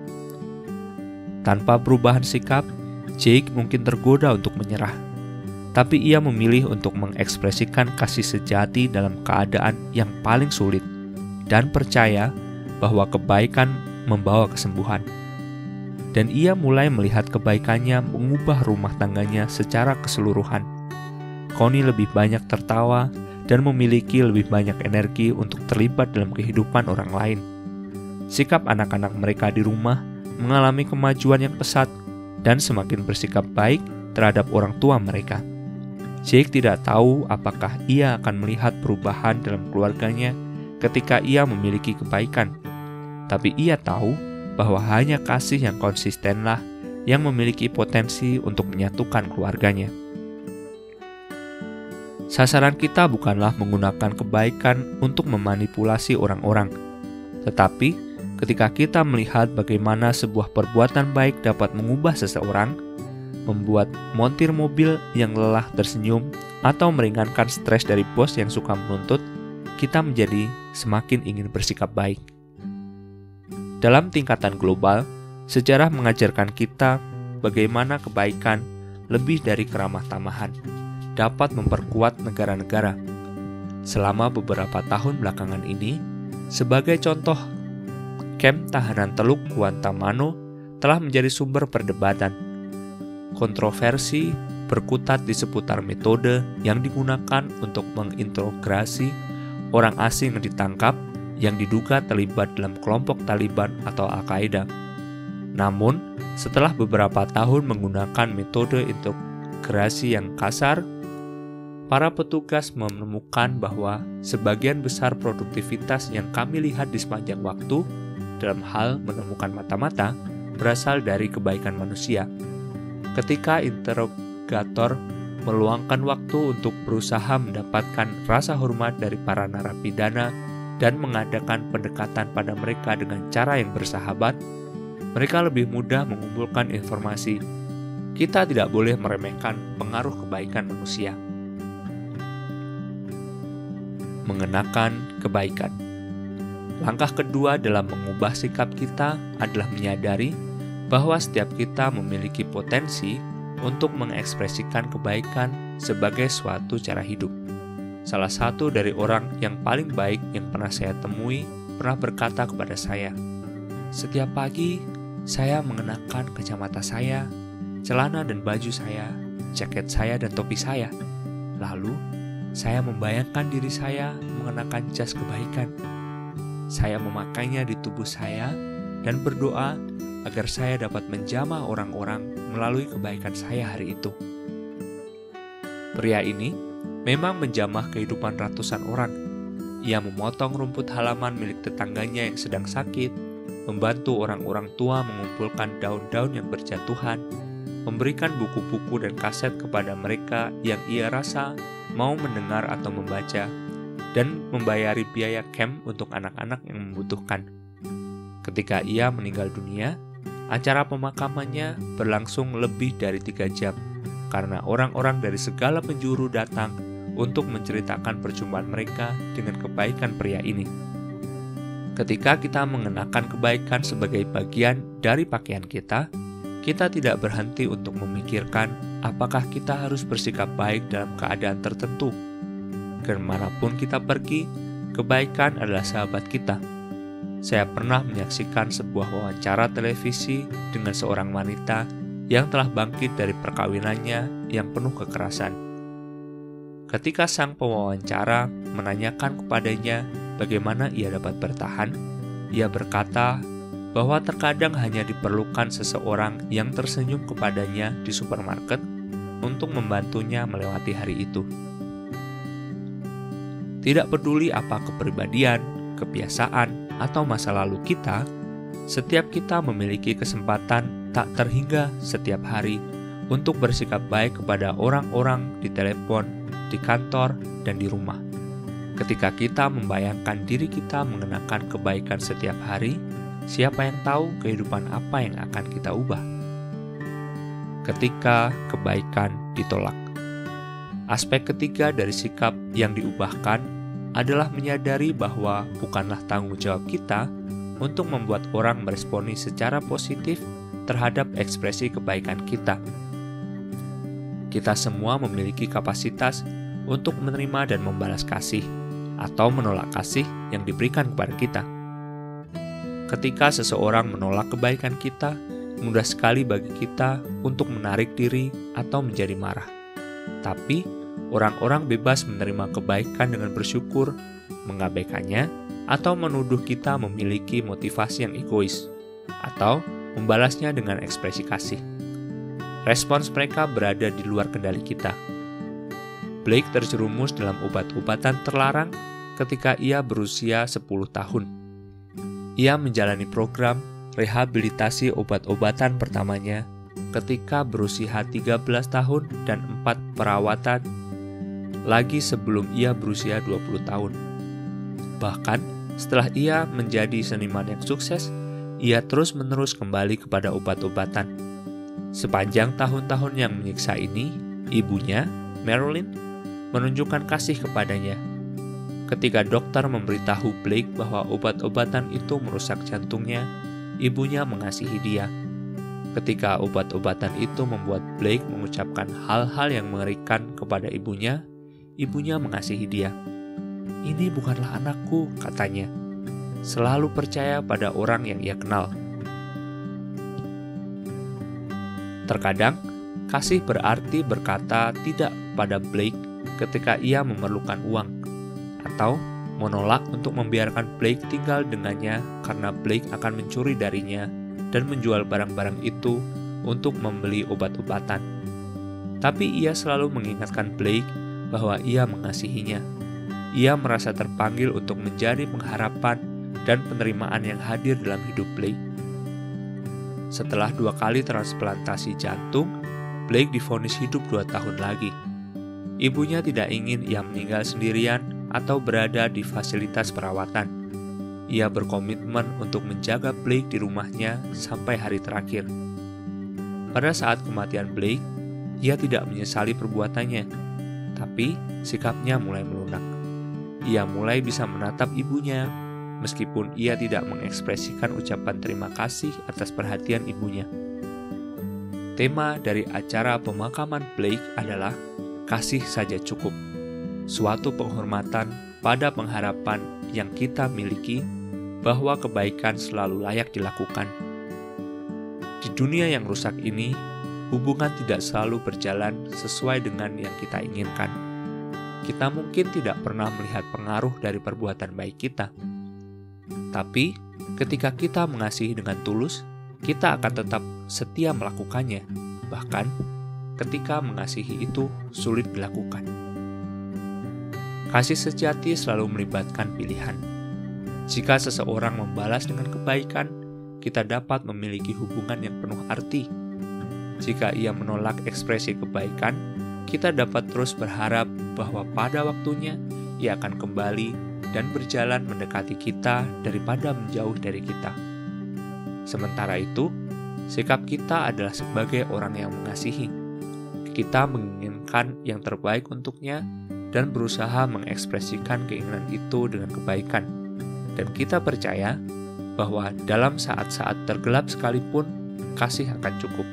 Tanpa perubahan sikap, Jake mungkin tergoda untuk menyerah. tapi ia memilih untuk mengekspresikan kasih sejati dalam keadaan yang paling sulit dan percaya bahwa kebaikan membawa kesembuhan. Dan ia mulai melihat kebaikannya mengubah rumah tangganya secara keseluruhan. Connie lebih banyak tertawa dan memiliki lebih banyak energi untuk terlibat dalam kehidupan orang lain. Sikap anak-anak mereka di rumah mengalami kemajuan yang pesat dan semakin bersikap baik terhadap orang tua mereka. Jake tidak tahu apakah ia akan melihat perubahan dalam keluarganya ketika ia memiliki kebaikan, tapi ia tahu bahwa hanya kasih yang konsistenlah yang memiliki potensi untuk menyatukan keluarganya. Sasaran kita bukanlah menggunakan kebaikan untuk memanipulasi orang-orang, tetapi ketika kita melihat bagaimana sebuah perbuatan baik dapat mengubah seseorang, membuat montir mobil yang lelah tersenyum, atau meringankan stres dari bos yang suka menuntut, kita menjadi semakin ingin bersikap baik. Dalam tingkatan global, sejarah mengajarkan kita bagaimana kebaikan lebih dari keramah tamahan dapat memperkuat negara-negara. Selama beberapa tahun belakangan ini, sebagai contoh, kamp tahanan Teluk Guantanamo telah menjadi sumber perdebatan. Kontroversi berkutat di seputar metode yang digunakan untuk mengintegrasi orang asing yang ditangkap yang diduga terlibat dalam kelompok Taliban atau Al-Qaeda. Namun, setelah beberapa tahun menggunakan metode integrasi yang kasar, para petugas menemukan bahwa sebagian besar produktivitas yang kami lihat di sepanjang waktu dalam hal menemukan mata-mata berasal dari kebaikan manusia. Ketika interrogator meluangkan waktu untuk berusaha mendapatkan rasa hormat dari para narapidana dan mengadakan pendekatan pada mereka dengan cara yang bersahabat, mereka lebih mudah mengumpulkan informasi. Kita tidak boleh meremehkan pengaruh kebaikan manusia. Mengenakan kebaikan. Langkah kedua dalam mengubah sikap kita adalah menyadari bahwa setiap kita memiliki potensi untuk mengekspresikan kebaikan sebagai suatu cara hidup. Salah satu dari orang yang paling baik yang pernah saya temui pernah berkata kepada saya, "Setiap pagi, saya mengenakan kacamata saya, celana dan baju saya, jaket saya dan topi saya. Lalu, saya membayangkan diri saya mengenakan jas kebaikan. Saya memakainya di tubuh saya dan berdoa agar saya dapat menjamah orang-orang melalui kebaikan saya hari itu." Pria ini memang menjamah kehidupan ratusan orang. Ia memotong rumput halaman milik tetangganya yang sedang sakit, membantu orang-orang tua mengumpulkan daun-daun yang berjatuhan, memberikan buku-buku dan kaset kepada mereka yang ia rasa mau mendengar atau membaca, dan membayari biaya camp untuk anak-anak yang membutuhkan. Ketika ia meninggal dunia, acara pemakamannya berlangsung lebih dari 3 jam, karena orang-orang dari segala penjuru datang untuk menceritakan perjumpaan mereka dengan kebaikan pria ini. Ketika kita mengenakan kebaikan sebagai bagian dari pakaian kita, kita tidak berhenti untuk memikirkan apakah kita harus bersikap baik dalam keadaan tertentu. Kemanapun kita pergi, kebaikan adalah sahabat kita. Saya pernah menyaksikan sebuah wawancara televisi dengan seorang wanita yang telah bangkit dari perkawinannya yang penuh kekerasan. Ketika sang pewawancara menanyakan kepadanya bagaimana ia dapat bertahan, ia berkata bahwa terkadang hanya diperlukan seseorang yang tersenyum kepadanya di supermarket untuk membantunya melewati hari itu. Tidak peduli apa kepribadian, kebiasaan, atau masa lalu kita, setiap kita memiliki kesempatan tak terhingga setiap hari untuk bersikap baik kepada orang-orang di telepon, di kantor, dan di rumah. Ketika kita membayangkan diri kita mengenakan kebaikan setiap hari, siapa yang tahu kehidupan apa yang akan kita ubah? Ketika kebaikan ditolak. Aspek ketiga dari sikap yang diubahkan adalah menyadari bahwa bukanlah tanggung jawab kita untuk membuat orang meresponi secara positif terhadap ekspresi kebaikan kita. Kita semua memiliki kapasitas untuk menerima dan membalas kasih, atau menolak kasih yang diberikan kepada kita. Ketika seseorang menolak kebaikan kita, mudah sekali bagi kita untuk menarik diri atau menjadi marah. Tapi, orang-orang bebas menerima kebaikan dengan bersyukur, mengabaikannya, atau menuduh kita memiliki motivasi yang egois, atau membalasnya dengan ekspresi kasih. Respons mereka berada di luar kendali kita. Blake terjerumus dalam obat-obatan terlarang ketika ia berusia 10 tahun. Ia menjalani program rehabilitasi obat-obatan pertamanya ketika berusia 13 tahun dan 4 perawatan lagi sebelum ia berusia 20 tahun. Bahkan, setelah ia menjadi seniman yang sukses, ia terus-menerus kembali kepada obat-obatan. Sepanjang tahun-tahun yang menyiksa ini, ibunya, Marilyn, menunjukkan kasih kepadanya. Ketika dokter memberitahu Blake bahwa obat-obatan itu merusak jantungnya, ibunya mengasihi dia. Ketika obat-obatan itu membuat Blake mengucapkan hal-hal yang mengerikan kepada ibunya mengasihi dia. "Ini bukanlah anakku," katanya. Selalu percaya pada orang yang ia kenal. Terkadang, kasih berarti berkata tidak pada Blake ketika ia memerlukan uang, atau menolak untuk membiarkan Blake tinggal dengannya karena Blake akan mencuri darinya dan menjual barang-barang itu untuk membeli obat-obatan. Tapi ia selalu mengingatkan Blake bahwa ia mengasihinya. Ia merasa terpanggil untuk menjadi pengharapan dan penerimaan yang hadir dalam hidup Blake. Setelah 2 kali transplantasi jantung, Blake divonis hidup 2 tahun lagi. Ibunya tidak ingin ia meninggal sendirian atau berada di fasilitas perawatan. Ia berkomitmen untuk menjaga Blake di rumahnya sampai hari terakhir. Pada saat kematian Blake, ia tidak menyesali perbuatannya, tapi sikapnya mulai melunak. Ia mulai bisa menatap ibunya, meskipun ia tidak mengekspresikan ucapan terima kasih atas perhatian ibunya. Tema dari acara pemakaman Blake adalah kasih saja cukup, suatu penghormatan pada pengharapan yang kita miliki bahwa kebaikan selalu layak dilakukan. Di dunia yang rusak ini, hubungan tidak selalu berjalan sesuai dengan yang kita inginkan. Kita mungkin tidak pernah melihat pengaruh dari perbuatan baik kita. Tapi, ketika kita mengasihi dengan tulus, kita akan tetap setia melakukannya, bahkan ketika mengasihi itu sulit dilakukan. Kasih sejati selalu melibatkan pilihan. Jika seseorang membalas dengan kebaikan, kita dapat memiliki hubungan yang penuh arti. Jika ia menolak ekspresi kebaikan, kita dapat terus berharap bahwa pada waktunya ia akan kembali dan berjalan mendekati kita daripada menjauh dari kita. Sementara itu, sikap kita adalah sebagai orang yang mengasihi. Kita menginginkan yang terbaik untuknya dan berusaha mengekspresikan keinginan itu dengan kebaikan. Dan kita percaya bahwa dalam saat-saat tergelap sekalipun, kasih akan cukup.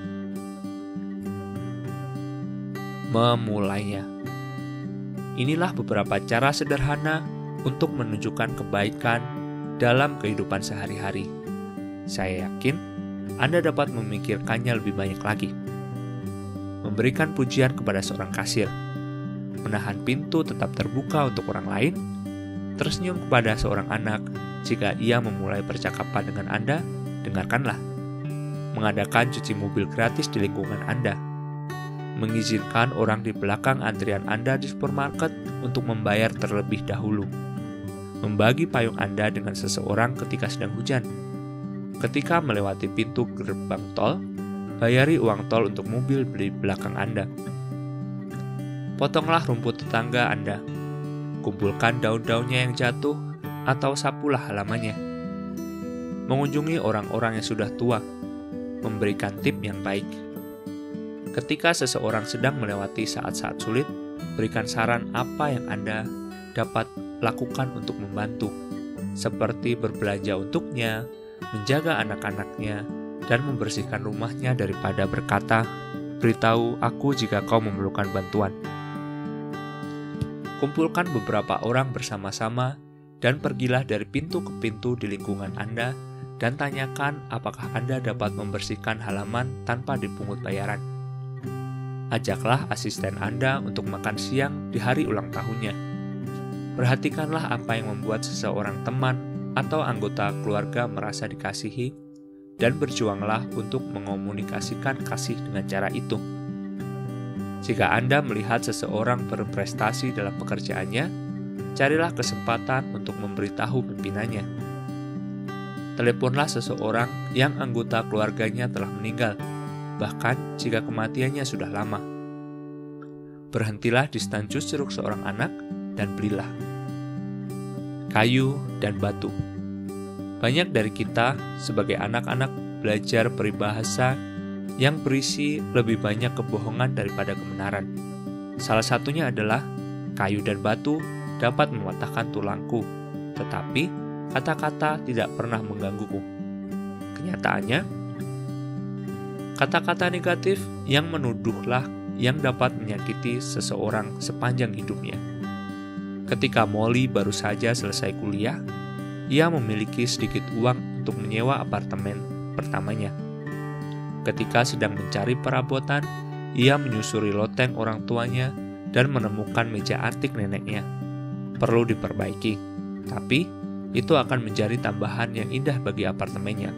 Memulainya. Inilah beberapa cara sederhana untuk menunjukkan kebaikan dalam kehidupan sehari-hari. Saya yakin Anda dapat memikirkannya lebih banyak lagi. Memberikan pujian kepada seorang kasir, menahan pintu tetap terbuka untuk orang lain, tersenyum kepada seorang anak jika ia memulai percakapan dengan Anda, dengarkanlah. Mengadakan cuci mobil gratis di lingkungan Anda. Mengizinkan orang di belakang antrian Anda di supermarket untuk membayar terlebih dahulu. Membagi payung Anda dengan seseorang ketika sedang hujan. Ketika melewati pintu gerbang tol, bayari uang tol untuk mobil di belakang Anda. Potonglah rumput tetangga Anda. Kumpulkan daun-daunnya yang jatuh atau sapulah halamannya. Mengunjungi orang-orang yang sudah tua. Memberikan tip yang baik. Ketika seseorang sedang melewati saat-saat sulit, berikan saran apa yang Anda dapat lakukan untuk membantu, seperti berbelanja untuknya, menjaga anak-anaknya, dan membersihkan rumahnya daripada berkata, beritahu aku jika kau memerlukan bantuan. Kumpulkan beberapa orang bersama-sama dan pergilah dari pintu ke pintu di lingkungan Anda dan tanyakan apakah Anda dapat membersihkan halaman tanpa dipungut bayaran. Ajaklah asisten Anda untuk makan siang di hari ulang tahunnya. Perhatikanlah apa yang membuat seseorang teman atau anggota keluarga merasa dikasihi dan berjuanglah untuk mengomunikasikan kasih dengan cara itu. Jika Anda melihat seseorang berprestasi dalam pekerjaannya, carilah kesempatan untuk memberitahu pimpinannya. Teleponlah seseorang yang anggota keluarganya telah meninggal, bahkan jika kematiannya sudah lama. Berhentilah di stand jus jeruk seorang anak dan belilah. Kayu dan batu. Banyak dari kita sebagai anak-anak belajar peribahasa yang berisi lebih banyak kebohongan daripada kebenaran. Salah satunya adalah kayu dan batu dapat mematahkan tulangku, tetapi kata-kata tidak pernah menggangguku. Kenyataannya, kata-kata negatif yang menuduhlah yang dapat menyakiti seseorang sepanjang hidupnya. Ketika Molly baru saja selesai kuliah, ia memiliki sedikit uang untuk menyewa apartemen pertamanya. Ketika sedang mencari perabotan, ia menyusuri loteng orang tuanya dan menemukan meja antik neneknya. Perlu diperbaiki, tapi itu akan menjadi tambahan yang indah bagi apartemennya.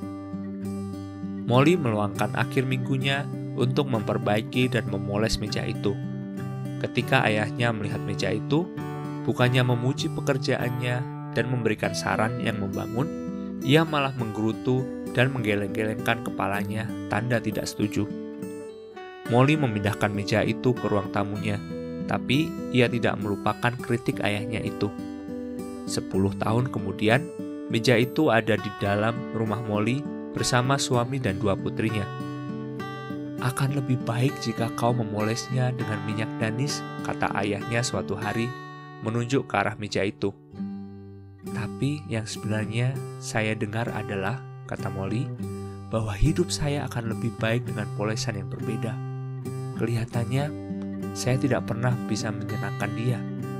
Molly meluangkan akhir minggunya untuk memperbaiki dan memoles meja itu. Ketika ayahnya melihat meja itu, bukannya memuji pekerjaannya dan memberikan saran yang membangun, ia malah menggerutu dan menggeleng-gelengkan kepalanya, tanda tidak setuju. Molly memindahkan meja itu ke ruang tamunya, tapi ia tidak melupakan kritik ayahnya itu. 10 tahun kemudian, meja itu ada di dalam rumah Molly bersama suami dan 2 putrinya. Akan lebih baik jika kau memolesnya dengan minyak danis, kata ayahnya suatu hari, menunjuk ke arah meja itu. Tapi yang sebenarnya saya dengar adalah, kata Molly, bahwa hidup saya akan lebih baik dengan polesan yang berbeda. Kelihatannya, saya tidak pernah bisa menyenangkan dia.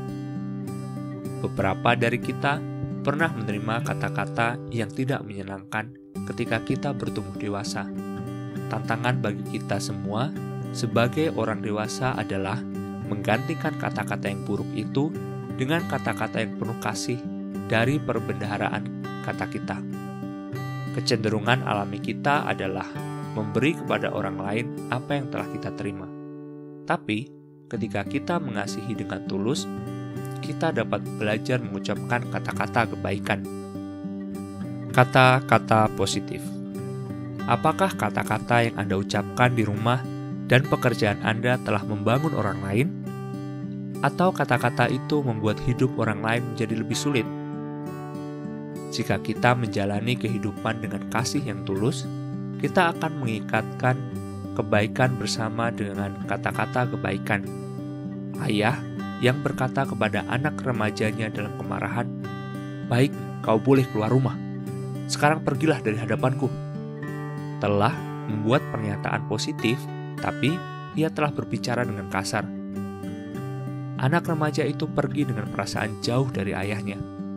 Beberapa dari kita pernah menerima kata-kata yang tidak menyenangkan ketika kita bertumbuh dewasa. Tantangan bagi kita semua sebagai orang dewasa adalah menggantikan kata-kata yang buruk itu dengan kata-kata yang penuh kasih dari perbendaharaan kata kita. Kecenderungan alami kita adalah memberi kepada orang lain apa yang telah kita terima. Tapi, ketika kita mengasihi dengan tulus, kita dapat belajar mengucapkan kata-kata kebaikan. Kata-kata positif. Apakah kata-kata yang Anda ucapkan di rumah dan pekerjaan Anda telah membangun orang lain? Atau kata-kata itu membuat hidup orang lain menjadi lebih sulit? Jika kita menjalani kehidupan dengan kasih yang tulus, kita akan mengikatkan kebaikan bersama dengan kata-kata kebaikan. Ayah yang berkata kepada anak remajanya dalam kemarahan, "Baik, kau boleh keluar rumah. Sekarang pergilah dari hadapanku." Telah membuat pernyataan positif, tapi ia telah berbicara dengan kasar. Anak remaja itu pergi dengan perasaan jauh dari ayahnya.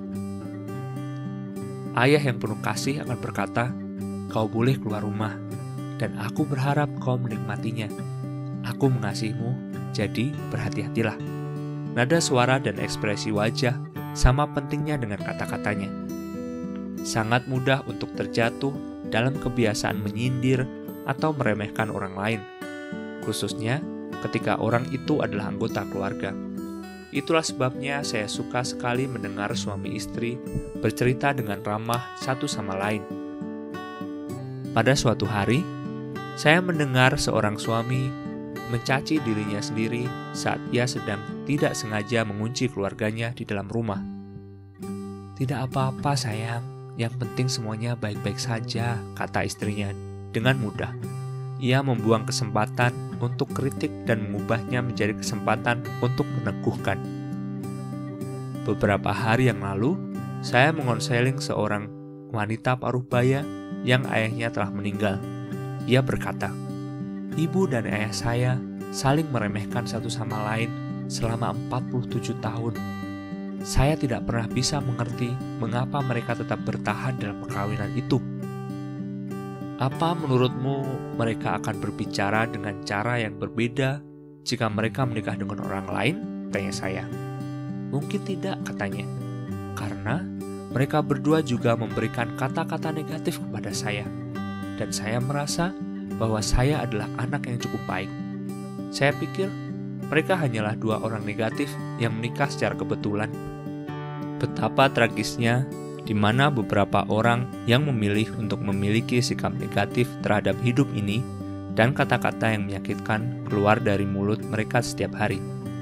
Ayah yang penuh kasih akan berkata, "Kau boleh keluar rumah, dan aku berharap kau menikmatinya. Aku mengasihimu, jadi berhati-hatilah." Nada suara dan ekspresi wajah sama pentingnya dengan kata-katanya. Sangat mudah untuk terjatuh dalam kebiasaan menyindir atau meremehkan orang lain, khususnya ketika orang itu adalah anggota keluarga. Itulah sebabnya saya suka sekali mendengar suami istri bercerita dengan ramah satu sama lain. Pada suatu hari, saya mendengar seorang suami mencaci dirinya sendiri saat ia sedang tidak sengaja mengunci keluarganya di dalam rumah. "Tidak apa-apa sayang, yang penting semuanya baik-baik saja," kata istrinya dengan mudah. Ia membuang kesempatan untuk kritik dan mengubahnya menjadi kesempatan untuk meneguhkan. Beberapa hari yang lalu, saya mengonseling seorang wanita paruh baya yang ayahnya telah meninggal. Ia berkata, ibu dan ayah saya saling meremehkan satu sama lain selama 47 tahun. Saya tidak pernah bisa mengerti mengapa mereka tetap bertahan dalam perkawinan itu. Apa menurutmu mereka akan berbicara dengan cara yang berbeda jika mereka menikah dengan orang lain? Tanya saya. Mungkin tidak, katanya. Karena mereka berdua juga memberikan kata-kata negatif kepada saya. Dan saya merasa bahwa saya adalah anak yang cukup baik. Saya pikir mereka hanyalah dua orang negatif yang menikah secara kebetulan. Betapa tragisnya di mana beberapa orang yang memilih untuk memiliki sikap negatif terhadap hidup ini dan kata-kata yang menyakitkan keluar dari mulut mereka setiap hari.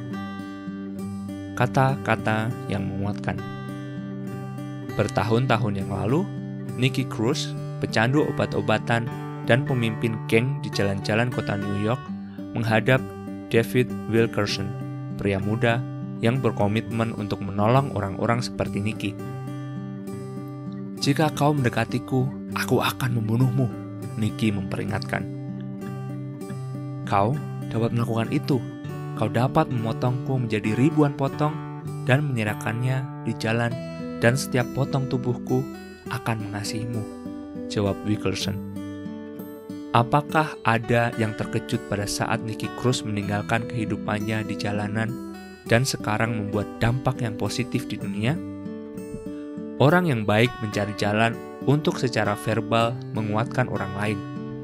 Kata-kata yang menguatkan. Bertahun-tahun yang lalu, Nicky Cruz, pecandu obat-obatan dan pemimpin geng di jalan-jalan kota New York, menghadap David Wilkerson, pria muda yang berkomitmen untuk menolong orang-orang seperti Nicky. Jika kau mendekatiku, aku akan membunuhmu, Nicky memperingatkan. Kau dapat melakukan itu. Kau dapat memotongku menjadi ribuan potong dan menyerahkannya di jalan, dan setiap potong tubuhku akan mengasihimu, jawab Wilkerson. Apakah ada yang terkejut pada saat Nicky Cruz meninggalkan kehidupannya di jalanan dan sekarang membuat dampak yang positif di dunia? Orang yang baik mencari jalan untuk secara verbal menguatkan orang lain.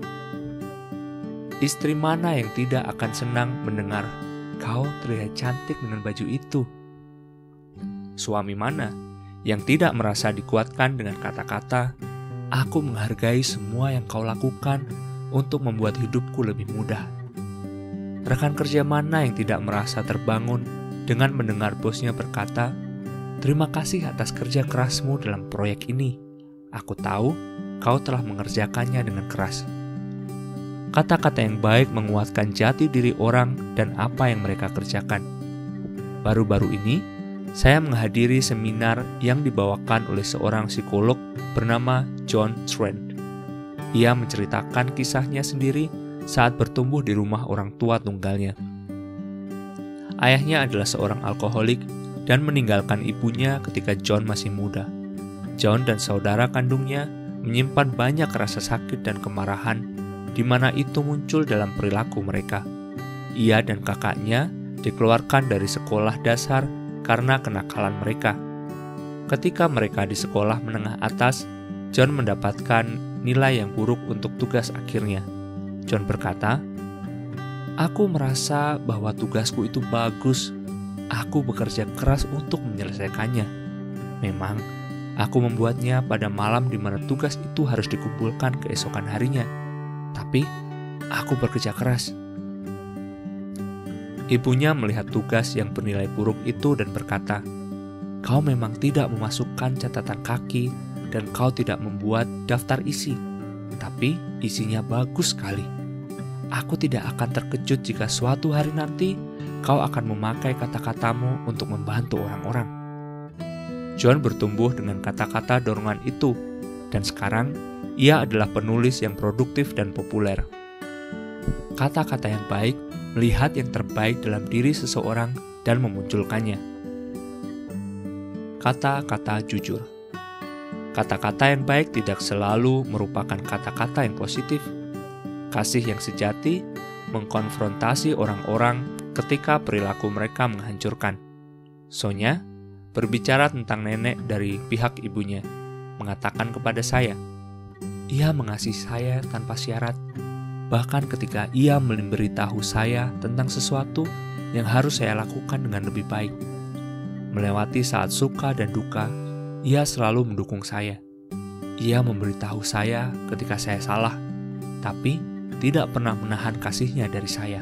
Istri mana yang tidak akan senang mendengar, "Kau terlihat cantik dengan baju itu"? Suami mana yang tidak merasa dikuatkan dengan kata-kata, "Aku menghargai semua yang kau lakukan untuk membuat hidupku lebih mudah"? Rekan kerja mana yang tidak merasa terbangun dengan mendengar bosnya berkata, "Terima kasih atas kerja kerasmu dalam proyek ini. Aku tahu kau telah mengerjakannya dengan keras." Kata-kata yang baik menguatkan jati diri orang dan apa yang mereka kerjakan. Baru-baru ini, saya menghadiri seminar yang dibawakan oleh seorang psikolog bernama John Trent. Ia menceritakan kisahnya sendiri saat bertumbuh di rumah orang tua tunggalnya. Ayahnya adalah seorang alkoholik dan meninggalkan ibunya ketika John masih muda. John dan saudara kandungnya menyimpan banyak rasa sakit dan kemarahan, di mana itu muncul dalam perilaku mereka. Ia dan kakaknya dikeluarkan dari sekolah dasar karena kenakalan mereka. Ketika mereka di sekolah menengah atas, John mendapatkan nilai yang buruk untuk tugas akhirnya. John berkata, "Aku merasa bahwa tugasku itu bagus. Aku bekerja keras untuk menyelesaikannya. Memang, aku membuatnya pada malam di mana tugas itu harus dikumpulkan keesokan harinya. Tapi, aku bekerja keras." Ibunya melihat tugas yang bernilai buruk itu dan berkata, "Kau memang tidak memasukkan catatan kaki dan kau tidak membuat daftar isi. Tapi, isinya bagus sekali. Aku tidak akan terkejut jika suatu hari nanti kau akan memakai kata-katamu untuk membantu orang-orang." John bertumbuh dengan kata-kata dorongan itu, dan sekarang ia adalah penulis yang produktif dan populer. Kata-kata yang baik melihat yang terbaik dalam diri seseorang dan memunculkannya. Kata-kata jujur. Kata-kata yang baik tidak selalu merupakan kata-kata yang positif. Kasih yang sejati mengkonfrontasi orang-orang ketika perilaku mereka menghancurkan. Sonya berbicara tentang nenek dari pihak ibunya, mengatakan kepada saya, "Ia mengasihi saya tanpa syarat, bahkan ketika ia memberitahu saya tentang sesuatu yang harus saya lakukan dengan lebih baik. Melewati saat suka dan duka, ia selalu mendukung saya. Ia memberitahu saya ketika saya salah, tapi tidak pernah menahan kasihnya dari saya."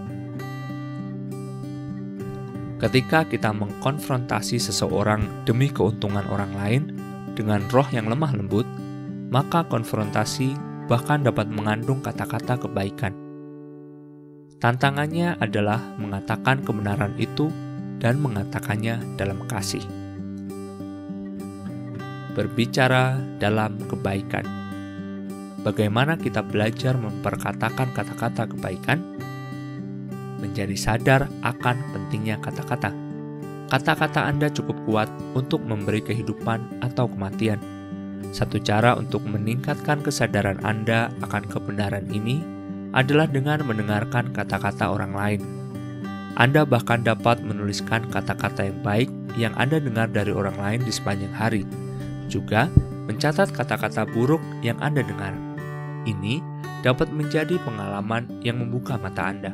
Ketika kita mengkonfrontasi seseorang demi keuntungan orang lain dengan roh yang lemah lembut, maka konfrontasi bahkan dapat mengandung kata-kata kebaikan. Tantangannya adalah mengatakan kebenaran itu dan mengatakannya dalam kasih. Berbicara dalam kebaikan. bagaimana kita belajar memperkatakan kata-kata kebaikan? Menjadi sadar akan pentingnya kata-kata. Kata-kata Anda cukup kuat untuk memberi kehidupan atau kematian. Satu cara untuk meningkatkan kesadaran Anda akan kebenaran ini adalah dengan mendengarkan kata-kata orang lain. Anda bahkan dapat menuliskan kata-kata yang baik yang Anda dengar dari orang lain di sepanjang hari. Juga, mencatat kata-kata buruk yang Anda dengar. Ini dapat menjadi pengalaman yang membuka mata Anda.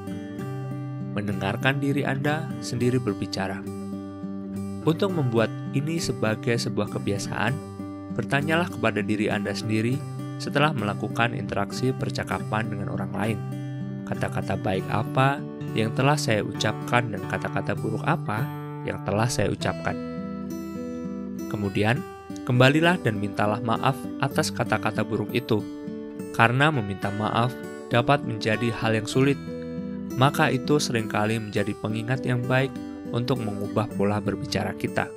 Mendengarkan diri Anda sendiri berbicara. Untuk membuat ini sebagai sebuah kebiasaan, bertanyalah kepada diri Anda sendiri setelah melakukan interaksi percakapan dengan orang lain. Kata-kata baik apa yang telah saya ucapkan dan kata-kata buruk apa yang telah saya ucapkan. Kemudian, kembalilah dan mintalah maaf atas kata-kata buruk itu. Karena meminta maaf dapat menjadi hal yang sulit, maka itu seringkali menjadi pengingat yang baik untuk mengubah pola berbicara kita.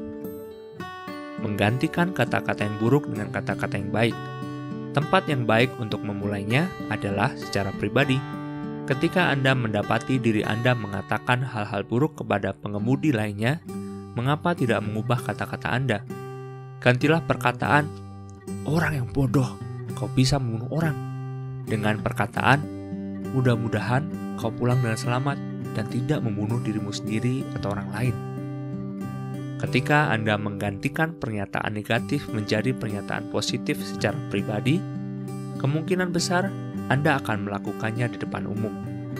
Menggantikan kata-kata yang buruk dengan kata-kata yang baik. Tempat yang baik untuk memulainya adalah secara pribadi. Ketika Anda mendapati diri Anda mengatakan hal-hal buruk kepada pengemudi lainnya, mengapa tidak mengubah kata-kata Anda? Gantilah perkataan, "Orang yang bodoh, kau bisa membunuh orang," dengan perkataan, "Mudah-mudahan kau pulang dengan selamat dan tidak membunuh dirimu sendiri atau orang lain." Ketika Anda menggantikan pernyataan negatif menjadi pernyataan positif secara pribadi, kemungkinan besar Anda akan melakukannya di depan umum.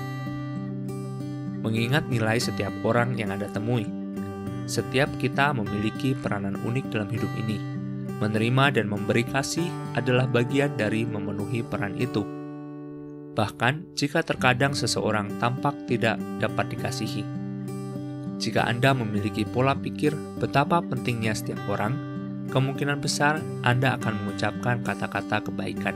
Mengingat nilai setiap orang yang Anda temui. Setiap kita memiliki peranan unik dalam hidup ini. Menerima dan memberi kasih adalah bagian dari memenuhi peran itu. Bahkan jika terkadang seseorang tampak tidak dapat dikasihi. Jika Anda memiliki pola pikir betapa pentingnya setiap orang, kemungkinan besar Anda akan mengucapkan kata-kata kebaikan.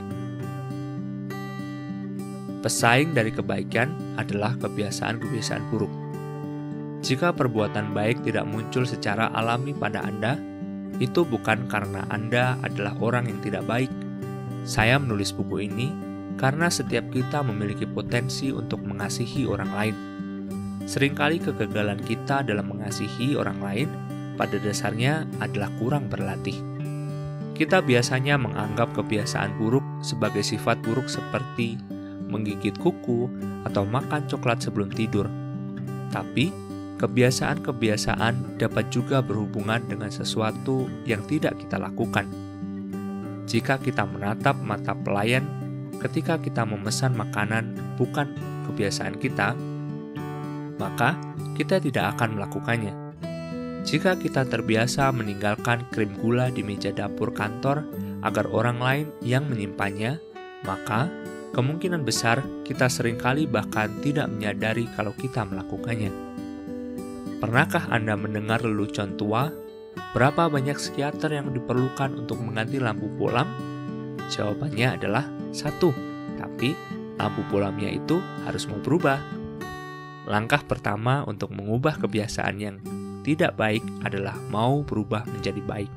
Pesaing dari kebaikan adalah kebiasaan-kebiasaan buruk. Jika perbuatan baik tidak muncul secara alami pada Anda, itu bukan karena Anda adalah orang yang tidak baik. Saya menulis buku ini karena setiap kita memiliki potensi untuk mengasihi orang lain. Seringkali kegagalan kita dalam mengasihi orang lain pada dasarnya adalah kurang berlatih. Kita biasanya menganggap kebiasaan buruk sebagai sifat buruk seperti menggigit kuku atau makan coklat sebelum tidur. Tapi, kebiasaan-kebiasaan dapat juga berhubungan dengan sesuatu yang tidak kita lakukan. Jika kita menatap mata pelayan ketika kita memesan makanan bukan kebiasaan kita, maka kita tidak akan melakukannya. Jika kita terbiasa meninggalkan krim gula di meja dapur kantor agar orang lain yang menyimpannya, maka kemungkinan besar kita seringkali bahkan tidak menyadari kalau kita melakukannya. Pernahkah Anda mendengar lelucon tua? Berapa banyak psikiater yang diperlukan untuk mengganti lampu bolam? Jawabannya adalah 1, tapi lampu bolamnya itu harus mau berubah. Langkah pertama untuk mengubah kebiasaan yang tidak baik adalah mau berubah menjadi baik.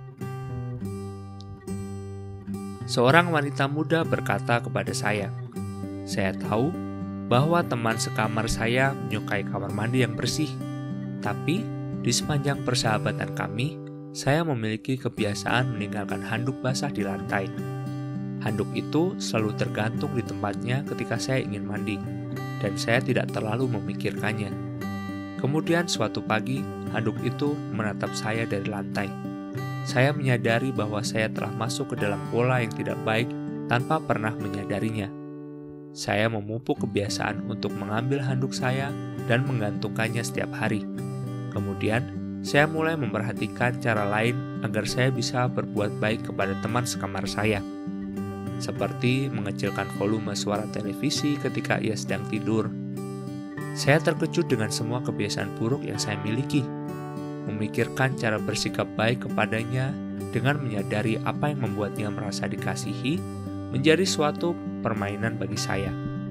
Seorang wanita muda berkata kepada saya tahu bahwa teman sekamar saya menyukai kamar mandi yang bersih, tapi di sepanjang persahabatan kami, saya memiliki kebiasaan meninggalkan handuk basah di lantai. Handuk itu selalu tergantung di tempatnya ketika saya ingin mandi, dan saya tidak terlalu memikirkannya. Kemudian suatu pagi, handuk itu menatap saya dari lantai. Saya menyadari bahwa saya telah masuk ke dalam pola yang tidak baik tanpa pernah menyadarinya. Saya memupuk kebiasaan untuk mengambil handuk saya dan menggantungkannya setiap hari. Kemudian, saya mulai memperhatikan cara lain agar saya bisa berbuat baik kepada teman sekamar saya. Seperti mengecilkan volume suara televisi ketika ia sedang tidur. Saya terkejut dengan semua kebiasaan buruk yang saya miliki. Memikirkan cara bersikap baik kepadanya dengan menyadari apa yang membuatnya merasa dikasihi menjadi suatu permainan bagi saya.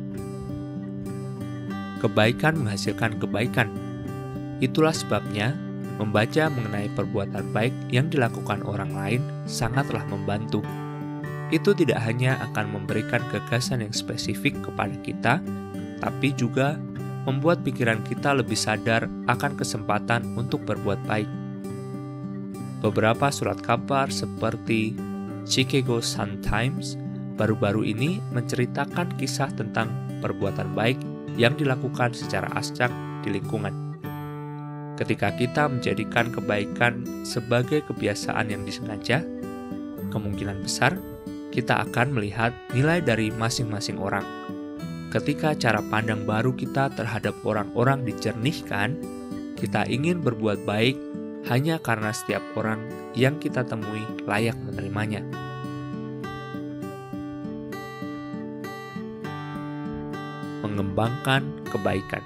Kebaikan menghasilkan kebaikan. Itulah sebabnya membaca mengenai perbuatan baik yang dilakukan orang lain sangatlah membantu. Itu tidak hanya akan memberikan gagasan yang spesifik kepada kita, tapi juga membuat pikiran kita lebih sadar akan kesempatan untuk berbuat baik. Beberapa surat kabar seperti Chicago Sun-Times baru-baru ini menceritakan kisah tentang perbuatan baik yang dilakukan secara acak di lingkungan. Ketika kita menjadikan kebaikan sebagai kebiasaan yang disengaja, kemungkinan besar kita akan melihat nilai dari masing-masing orang. Ketika cara pandang baru kita terhadap orang-orang dijernihkan, kita ingin berbuat baik hanya karena setiap orang yang kita temui layak menerimanya. Mengembangkan kebaikan.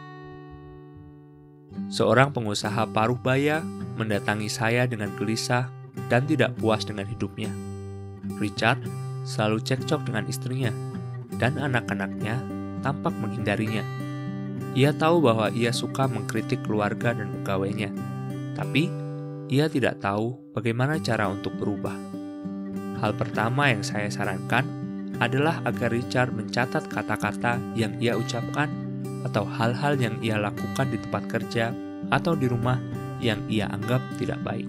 Seorang pengusaha paruh baya mendatangi saya dengan gelisah dan tidak puas dengan hidupnya. Richard selalu cekcok dengan istrinya, dan anak-anaknya tampak menghindarinya. Ia tahu bahwa ia suka mengkritik keluarga dan pegawainya, tapi ia tidak tahu bagaimana cara untuk berubah. Hal pertama yang saya sarankan adalah agar Richard mencatat kata-kata yang ia ucapkan atau hal-hal yang ia lakukan di tempat kerja atau di rumah yang ia anggap tidak baik.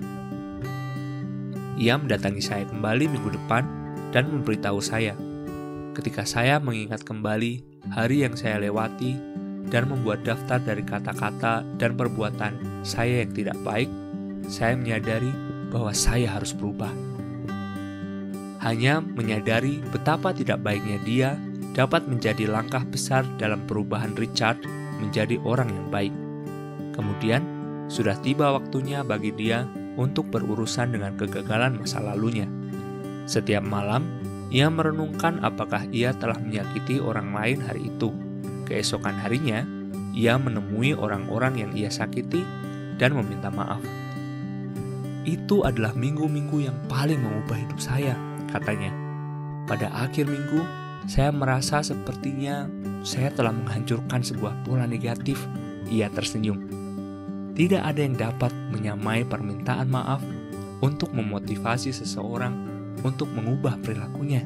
Ia mendatangi saya kembali minggu depan dan memberitahu saya. Ketika saya mengingat kembali hari yang saya lewati dan membuat daftar dari kata-kata dan perbuatan saya yang tidak baik, saya menyadari bahwa saya harus berubah. Hanya menyadari betapa tidak baiknya dia dapat menjadi langkah besar dalam perubahan Richard menjadi orang yang baik. Kemudian, sudah tiba waktunya bagi dia untuk berurusan dengan kegagalan masa lalunya. Setiap malam, ia merenungkan apakah ia telah menyakiti orang lain hari itu. Keesokan harinya, ia menemui orang-orang yang ia sakiti dan meminta maaf. Itu adalah minggu-minggu yang paling mengubah hidup saya, katanya. Pada akhir minggu, saya merasa sepertinya saya telah menghancurkan sebuah pola negatif. Ia tersenyum. Tidak ada yang dapat menyamai permintaan maaf untuk memotivasi seseorang untuk mengubah perilakunya.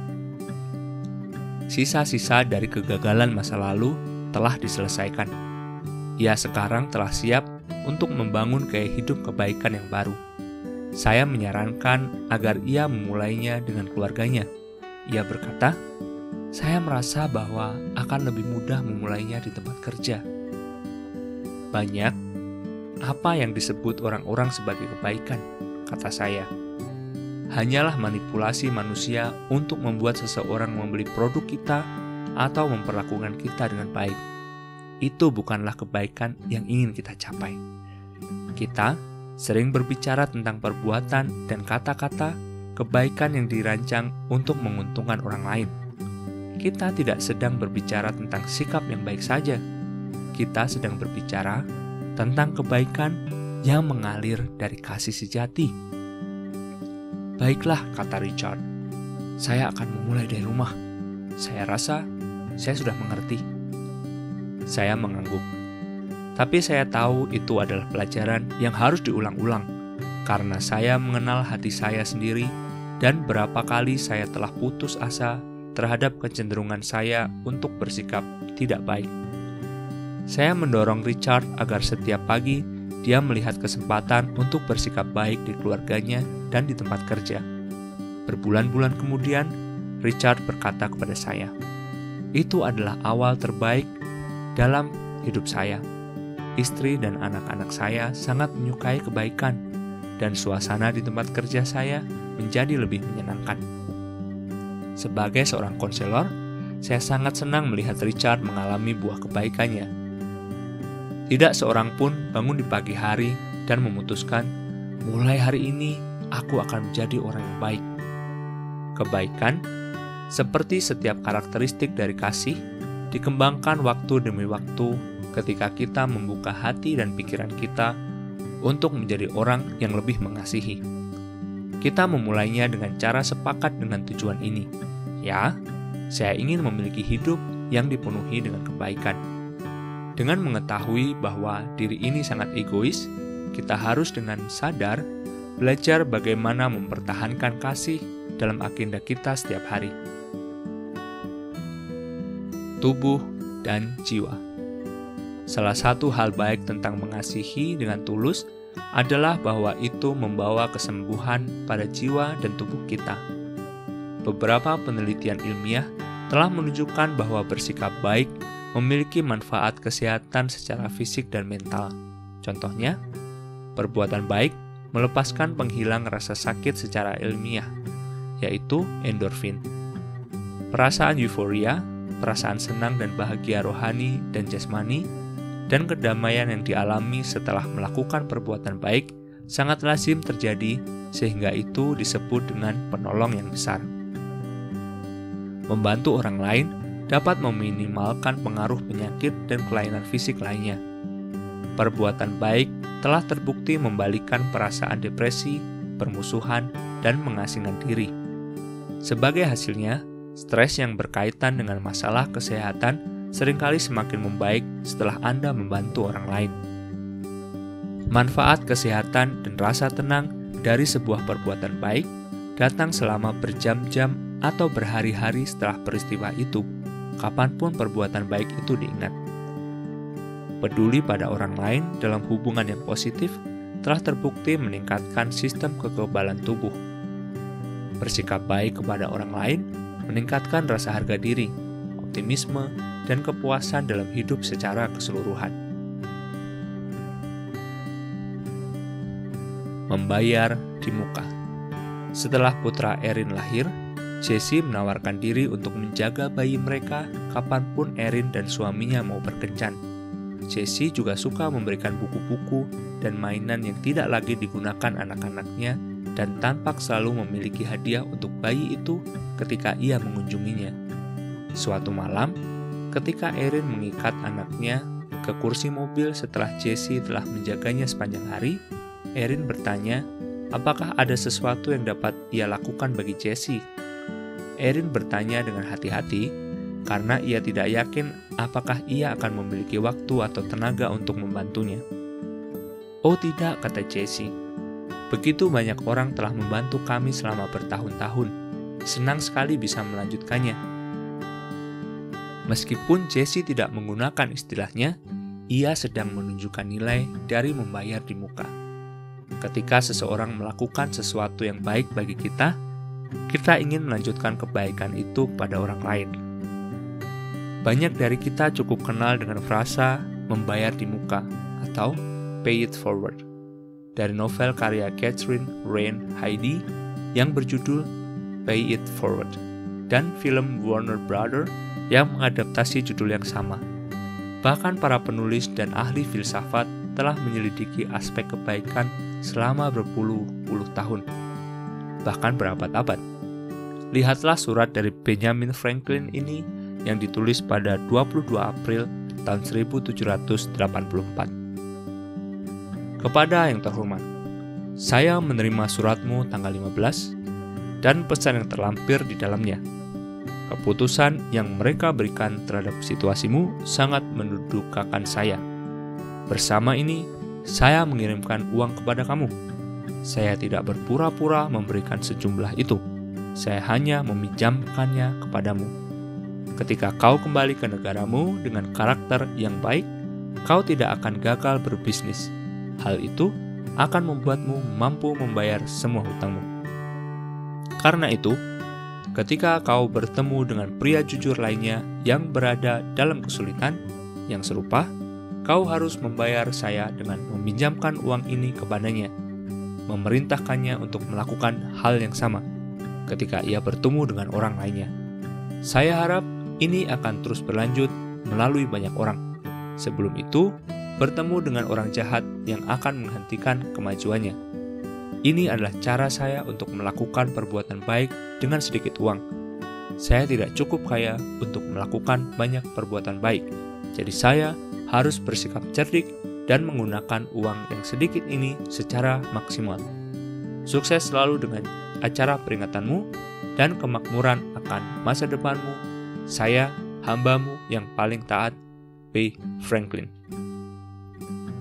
Sisa-sisa dari kegagalan masa lalu telah diselesaikan. Ia sekarang telah siap untuk membangun gaya hidup kebaikan yang baru. Saya menyarankan agar ia memulainya dengan keluarganya. Ia berkata, "Saya merasa bahwa akan lebih mudah memulainya di tempat kerja." Banyak apa yang disebut orang-orang sebagai kebaikan, kata saya, hanyalah manipulasi manusia untuk membuat seseorang membeli produk kita atau memperlakukan kita dengan baik. Itu bukanlah kebaikan yang ingin kita capai. Kita sering berbicara tentang perbuatan dan kata-kata kebaikan yang dirancang untuk menguntungkan orang lain. Kita tidak sedang berbicara tentang sikap yang baik saja. Kita sedang berbicara tentang kebaikan yang mengalir dari kasih sejati. "Baiklah," kata Richard, "saya akan memulai dari rumah. Saya rasa saya sudah mengerti." Saya mengangguk. Tapi saya tahu itu adalah pelajaran yang harus diulang-ulang, karena saya mengenal hati saya sendiri dan berapa kali saya telah putus asa terhadap kecenderungan saya untuk bersikap tidak baik. Saya mendorong Richard agar setiap pagi dia melihat kesempatan untuk bersikap baik di keluarganya dan di tempat kerja. Berbulan-bulan kemudian, Richard berkata kepada saya, "Itu adalah awal terbaik dalam hidup saya. Istri dan anak-anak saya sangat menyukai kebaikan, dan suasana di tempat kerja saya menjadi lebih menyenangkan." Sebagai seorang konselor, saya sangat senang melihat Richard mengalami buah kebaikannya. Tidak seorang pun bangun di pagi hari dan memutuskan, "Mulai hari ini, aku akan menjadi orang yang baik." Kebaikan, seperti setiap karakteristik dari kasih, dikembangkan waktu demi waktu ketika kita membuka hati dan pikiran kita untuk menjadi orang yang lebih mengasihi. Kita memulainya dengan cara sepakat dengan tujuan ini. Ya, saya ingin memiliki hidup yang dipenuhi dengan kebaikan. Dengan mengetahui bahwa diri ini sangat egois, kita harus dengan sadar belajar bagaimana mempertahankan kasih dalam agenda kita setiap hari. Tubuh dan jiwa. Salah satu hal baik tentang mengasihi dengan tulus adalah bahwa itu membawa kesembuhan pada jiwa dan tubuh kita. Beberapa penelitian ilmiah telah menunjukkan bahwa bersikap baik memiliki manfaat kesehatan secara fisik dan mental. Contohnya, perbuatan baik melepaskan penghilang rasa sakit secara ilmiah, yaitu endorfin. Perasaan euforia, perasaan senang dan bahagia rohani dan jasmani, dan kedamaian yang dialami setelah melakukan perbuatan baik sangat lazim terjadi, sehingga itu disebut dengan penolong yang besar. Membantu orang lain dapat meminimalkan pengaruh penyakit dan kelainan fisik lainnya. Perbuatan baik telah terbukti membalikkan perasaan depresi, permusuhan, dan mengasingkan diri. Sebagai hasilnya, stres yang berkaitan dengan masalah kesehatan seringkali semakin membaik setelah Anda membantu orang lain. Manfaat kesehatan dan rasa tenang dari sebuah perbuatan baik datang selama berjam-jam atau berhari-hari setelah peristiwa itu, kapanpun perbuatan baik itu diingat. Peduli pada orang lain dalam hubungan yang positif telah terbukti meningkatkan sistem kekebalan tubuh. Bersikap baik kepada orang lain meningkatkan rasa harga diri, optimisme, dan kepuasan dalam hidup secara keseluruhan. Membayar di muka. Setelah putra Erin lahir, Jesse menawarkan diri untuk menjaga bayi mereka kapanpun Erin dan suaminya mau berkencan. Jesse juga suka memberikan buku-buku dan mainan yang tidak lagi digunakan anak-anaknya dan tampak selalu memiliki hadiah untuk bayi itu ketika ia mengunjunginya. Suatu malam, ketika Erin mengikat anaknya ke kursi mobil setelah Jesse telah menjaganya sepanjang hari, Erin bertanya, apakah ada sesuatu yang dapat ia lakukan bagi Jesse? Erin bertanya dengan hati-hati, karena ia tidak yakin apakah ia akan memiliki waktu atau tenaga untuk membantunya. Oh tidak, kata Jesse. Begitu banyak orang telah membantu kami selama bertahun-tahun. Senang sekali bisa melanjutkannya. Meskipun Jesse tidak menggunakan istilahnya, ia sedang menunjukkan nilai dari membayar di muka. Ketika seseorang melakukan sesuatu yang baik bagi kita ingin melanjutkan kebaikan itu pada orang lain. Banyak dari kita cukup kenal dengan frasa membayar di muka atau pay it forward dari novel karya Catherine Rain Heidi yang berjudul Pay It Forward dan film Warner Brothers yang mengadaptasi judul yang sama. Bahkan para penulis dan ahli filsafat telah menyelidiki aspek kebaikan selama berpuluh-puluh tahun, bahkan berabad-abad. Lihatlah surat dari Benjamin Franklin ini yang ditulis pada 22 April tahun 1784. Kepada yang terhormat, saya menerima suratmu tanggal 15 dan pesan yang terlampir di dalamnya. Keputusan yang mereka berikan terhadap situasimu sangat mendudukakan saya. Bersama ini, saya mengirimkan uang kepada kamu. Saya tidak berpura-pura memberikan sejumlah itu. Saya hanya meminjamkannya kepadamu. Ketika kau kembali ke negaramu dengan karakter yang baik, kau tidak akan gagal berbisnis. Hal itu akan membuatmu mampu membayar semua hutangmu. Karena itu, ketika kau bertemu dengan pria jujur lainnya yang berada dalam kesulitan yang serupa, kau harus membayar saya dengan meminjamkan uang ini kepadanya, memerintahkannya untuk melakukan hal yang sama ketika ia bertemu dengan orang lainnya. Saya harap ini akan terus berlanjut melalui banyak orang. Sebelum itu, bertemu dengan orang jahat yang akan menghentikan kemajuannya. Ini adalah cara saya untuk melakukan perbuatan baik dengan sedikit uang. Saya tidak cukup kaya untuk melakukan banyak perbuatan baik, jadi saya harus bersikap cerdik dan menggunakan uang yang sedikit ini secara maksimal. Sukses selalu dengan acara peringatanmu dan kemakmuran akan masa depanmu. Saya, hambamu yang paling taat, B. Franklin.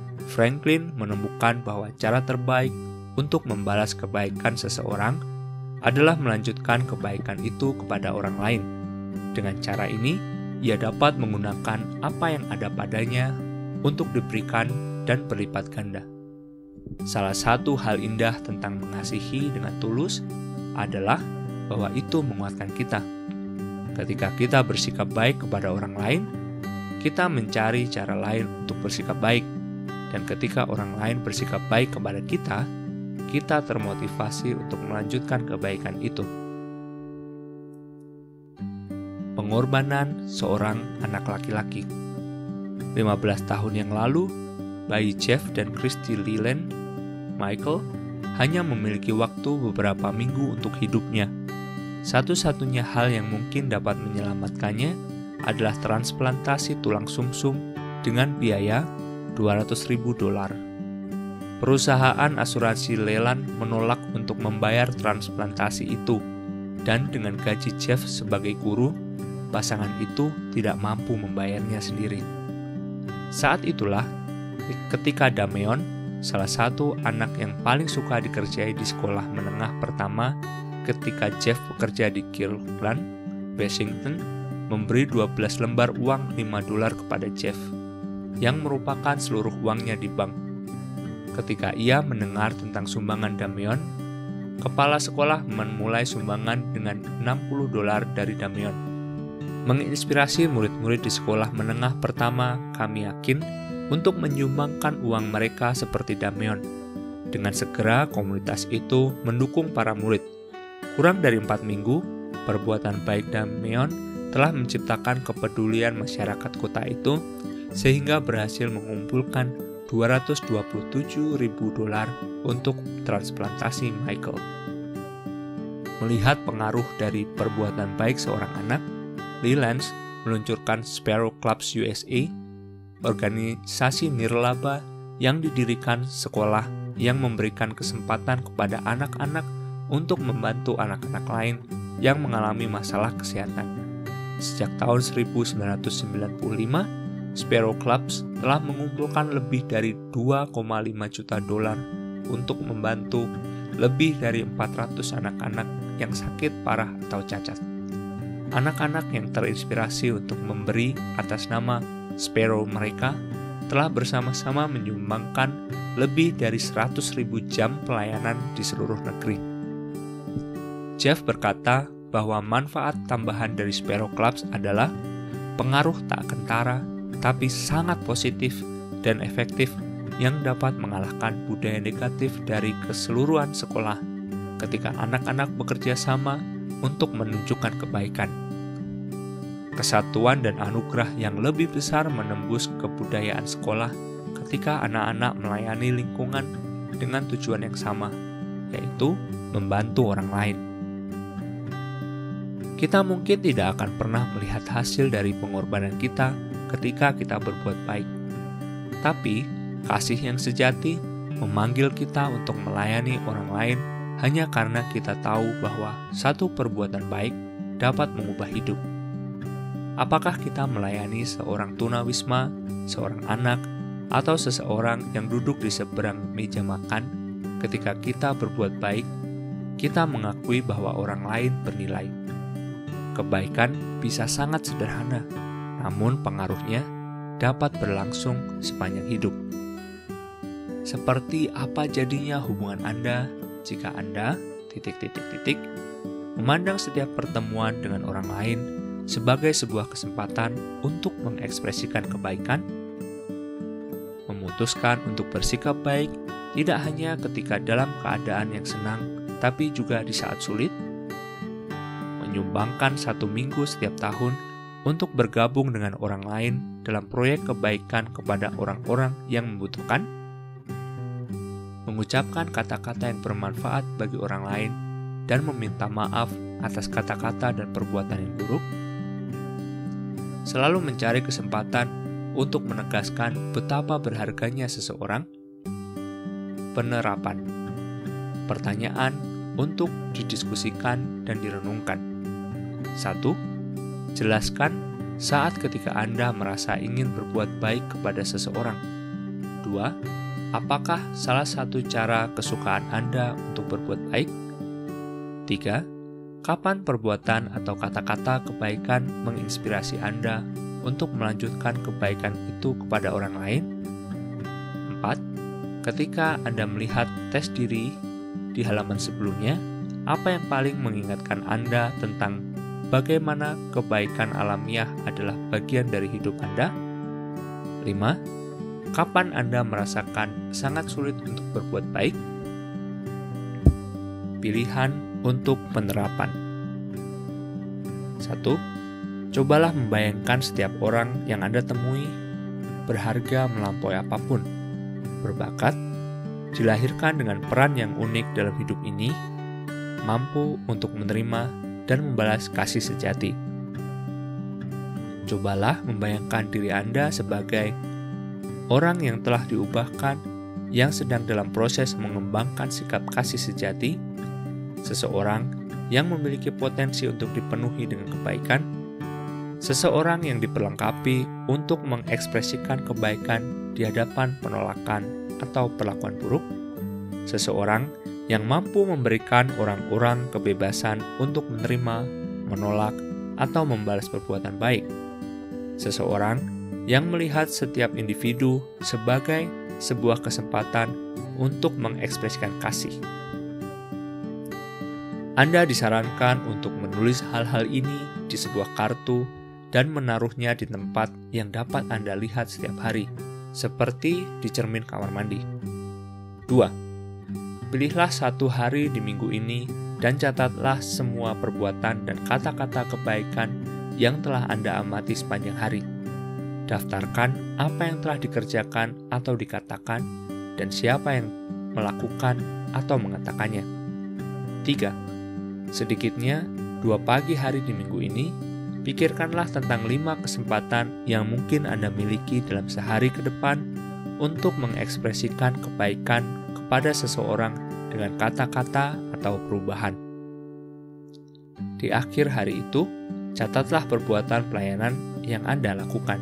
Franklin menemukan bahwa cara terbaik untuk membalas kebaikan seseorang adalah melanjutkan kebaikan itu kepada orang lain. Dengan cara ini, ia dapat menggunakan apa yang ada padanya untuk diberikan dan berlipat ganda. Salah satu hal indah tentang mengasihi dengan tulus adalah bahwa itu menguatkan kita. Ketika kita bersikap baik kepada orang lain, kita mencari cara lain untuk bersikap baik. Dan ketika orang lain bersikap baik kepada kita termotivasi untuk melanjutkan kebaikan itu. Pengorbanan seorang anak laki-laki. 15 tahun yang lalu, bayi Jeff dan Christy Leland, Michael, hanya memiliki waktu beberapa minggu untuk hidupnya. Satu-satunya hal yang mungkin dapat menyelamatkannya adalah transplantasi tulang sumsum dengan biaya $200.000. Perusahaan asuransi Leland menolak untuk membayar transplantasi itu, dan dengan gaji Jeff sebagai guru, pasangan itu tidak mampu membayarnya sendiri. Saat itulah, ketika Dameon, salah satu anak yang paling suka dikerjai di sekolah menengah pertama ketika Jeff bekerja di Kirkland, Washington, memberi 12 lembar uang $5 kepada Jeff, yang merupakan seluruh uangnya di bank. Ketika ia mendengar tentang sumbangan Dameon, kepala sekolah memulai sumbangan dengan $60 dari Dameon. Menginspirasi murid-murid di sekolah menengah pertama, kami yakin, untuk menyumbangkan uang mereka seperti Dameon. Dengan segera, komunitas itu mendukung para murid. Kurang dari 4 minggu, perbuatan baik Dameon telah menciptakan kepedulian masyarakat kota itu, sehingga berhasil mengumpulkan $227.000 untuk transplantasi Michael. Melihat pengaruh dari perbuatan baik seorang anak, Leland meluncurkan Sparrow Clubs USA, organisasi nirlaba yang didirikan sekolah yang memberikan kesempatan kepada anak-anak untuk membantu anak-anak lain yang mengalami masalah kesehatan. Sejak tahun 1995, Sparrow Clubs telah mengumpulkan lebih dari $2,5 juta untuk membantu lebih dari 400 anak-anak yang sakit parah atau cacat. Anak-anak yang terinspirasi untuk memberi atas nama Sparrow mereka telah bersama-sama menyumbangkan lebih dari 100.000 jam pelayanan di seluruh negeri. Jeff berkata bahwa manfaat tambahan dari Sparrow Clubs adalah pengaruh tak kentara tapi sangat positif dan efektif yang dapat mengalahkan budaya negatif dari keseluruhan sekolah ketika anak-anak bekerja sama untuk menunjukkan kebaikan. Kesatuan dan anugerah yang lebih besar menembus kebudayaan sekolah ketika anak-anak melayani lingkungan dengan tujuan yang sama, yaitu membantu orang lain. Kita mungkin tidak akan pernah melihat hasil dari pengorbanan kita ketika kita berbuat baik. Tapi, kasih yang sejati memanggil kita untuk melayani orang lain hanya karena kita tahu bahwa satu perbuatan baik dapat mengubah hidup. Apakah kita melayani seorang tunawisma, seorang anak, atau seseorang yang duduk di seberang meja makan? Ketika kita berbuat baik, kita mengakui bahwa orang lain bernilai. Kebaikan bisa sangat sederhana, namun pengaruhnya dapat berlangsung sepanjang hidup. Seperti apa jadinya hubungan Anda jika Anda ... memandang setiap pertemuan dengan orang lain sebagai sebuah kesempatan untuk mengekspresikan kebaikan, memutuskan untuk bersikap baik tidak hanya ketika dalam keadaan yang senang, tapi juga di saat sulit, menyumbangkan 1 minggu setiap tahun untuk bergabung dengan orang lain dalam proyek kebaikan kepada orang-orang yang membutuhkan, mengucapkan kata-kata yang bermanfaat bagi orang lain, dan meminta maaf atas kata-kata dan perbuatan yang buruk, selalu mencari kesempatan untuk menegaskan betapa berharganya seseorang. Penerapan. Pertanyaan untuk didiskusikan dan direnungkan. 1. Jelaskan saat ketika Anda merasa ingin berbuat baik kepada seseorang. 2. Apakah salah satu cara kesukaan Anda untuk berbuat baik? 3. Kapan perbuatan atau kata-kata kebaikan menginspirasi Anda untuk melanjutkan kebaikan itu kepada orang lain? 4. Ketika Anda melihat tes diri di halaman sebelumnya, apa yang paling mengingatkan Anda tentang bagaimana kebaikan alamiah adalah bagian dari hidup Anda? 5. Kapan Anda merasakan sangat sulit untuk berbuat baik? Pilihan untuk penerapan. 1. Cobalah membayangkan setiap orang yang Anda temui berharga melampaui apapun, berbakat, dilahirkan dengan peran yang unik dalam hidup ini, mampu untuk menerima dan membalas kasih sejati. Cobalah membayangkan diri Anda sebagai orang yang telah diubahkan, yang sedang dalam proses mengembangkan sikap kasih sejati, seseorang yang memiliki potensi untuk dipenuhi dengan kebaikan, seseorang yang diperlengkapi untuk mengekspresikan kebaikan di hadapan penolakan atau perlakuan buruk, seseorang yang mampu memberikan orang-orang kebebasan untuk menerima, menolak, atau membalas perbuatan baik. Seseorang yang melihat setiap individu sebagai sebuah kesempatan untuk mengekspresikan kasih. Anda disarankan untuk menulis hal-hal ini di sebuah kartu dan menaruhnya di tempat yang dapat Anda lihat setiap hari, seperti di cermin kamar mandi. 2. Pilihlah satu hari di minggu ini dan catatlah semua perbuatan dan kata-kata kebaikan yang telah Anda amati sepanjang hari. Daftarkan apa yang telah dikerjakan atau dikatakan dan siapa yang melakukan atau mengatakannya. 3. Sedikitnya 2 pagi hari di minggu ini, pikirkanlah tentang 5 kesempatan yang mungkin Anda miliki dalam sehari ke depan untuk mengekspresikan kebaikan kepada seseorang dengan kata-kata atau perubahan. Di akhir hari itu, catatlah perbuatan pelayanan yang Anda lakukan.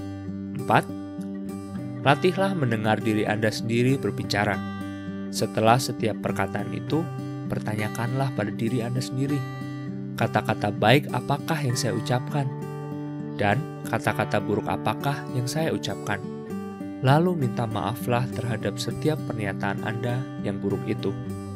4. Latihlah mendengar diri Anda sendiri berbicara. Setelah setiap perkataan itu, pertanyakanlah pada diri Anda sendiri, kata-kata baik apakah yang saya ucapkan? Dan kata-kata buruk apakah yang saya ucapkan? Lalu minta maaflah terhadap setiap pernyataan Anda yang buruk itu.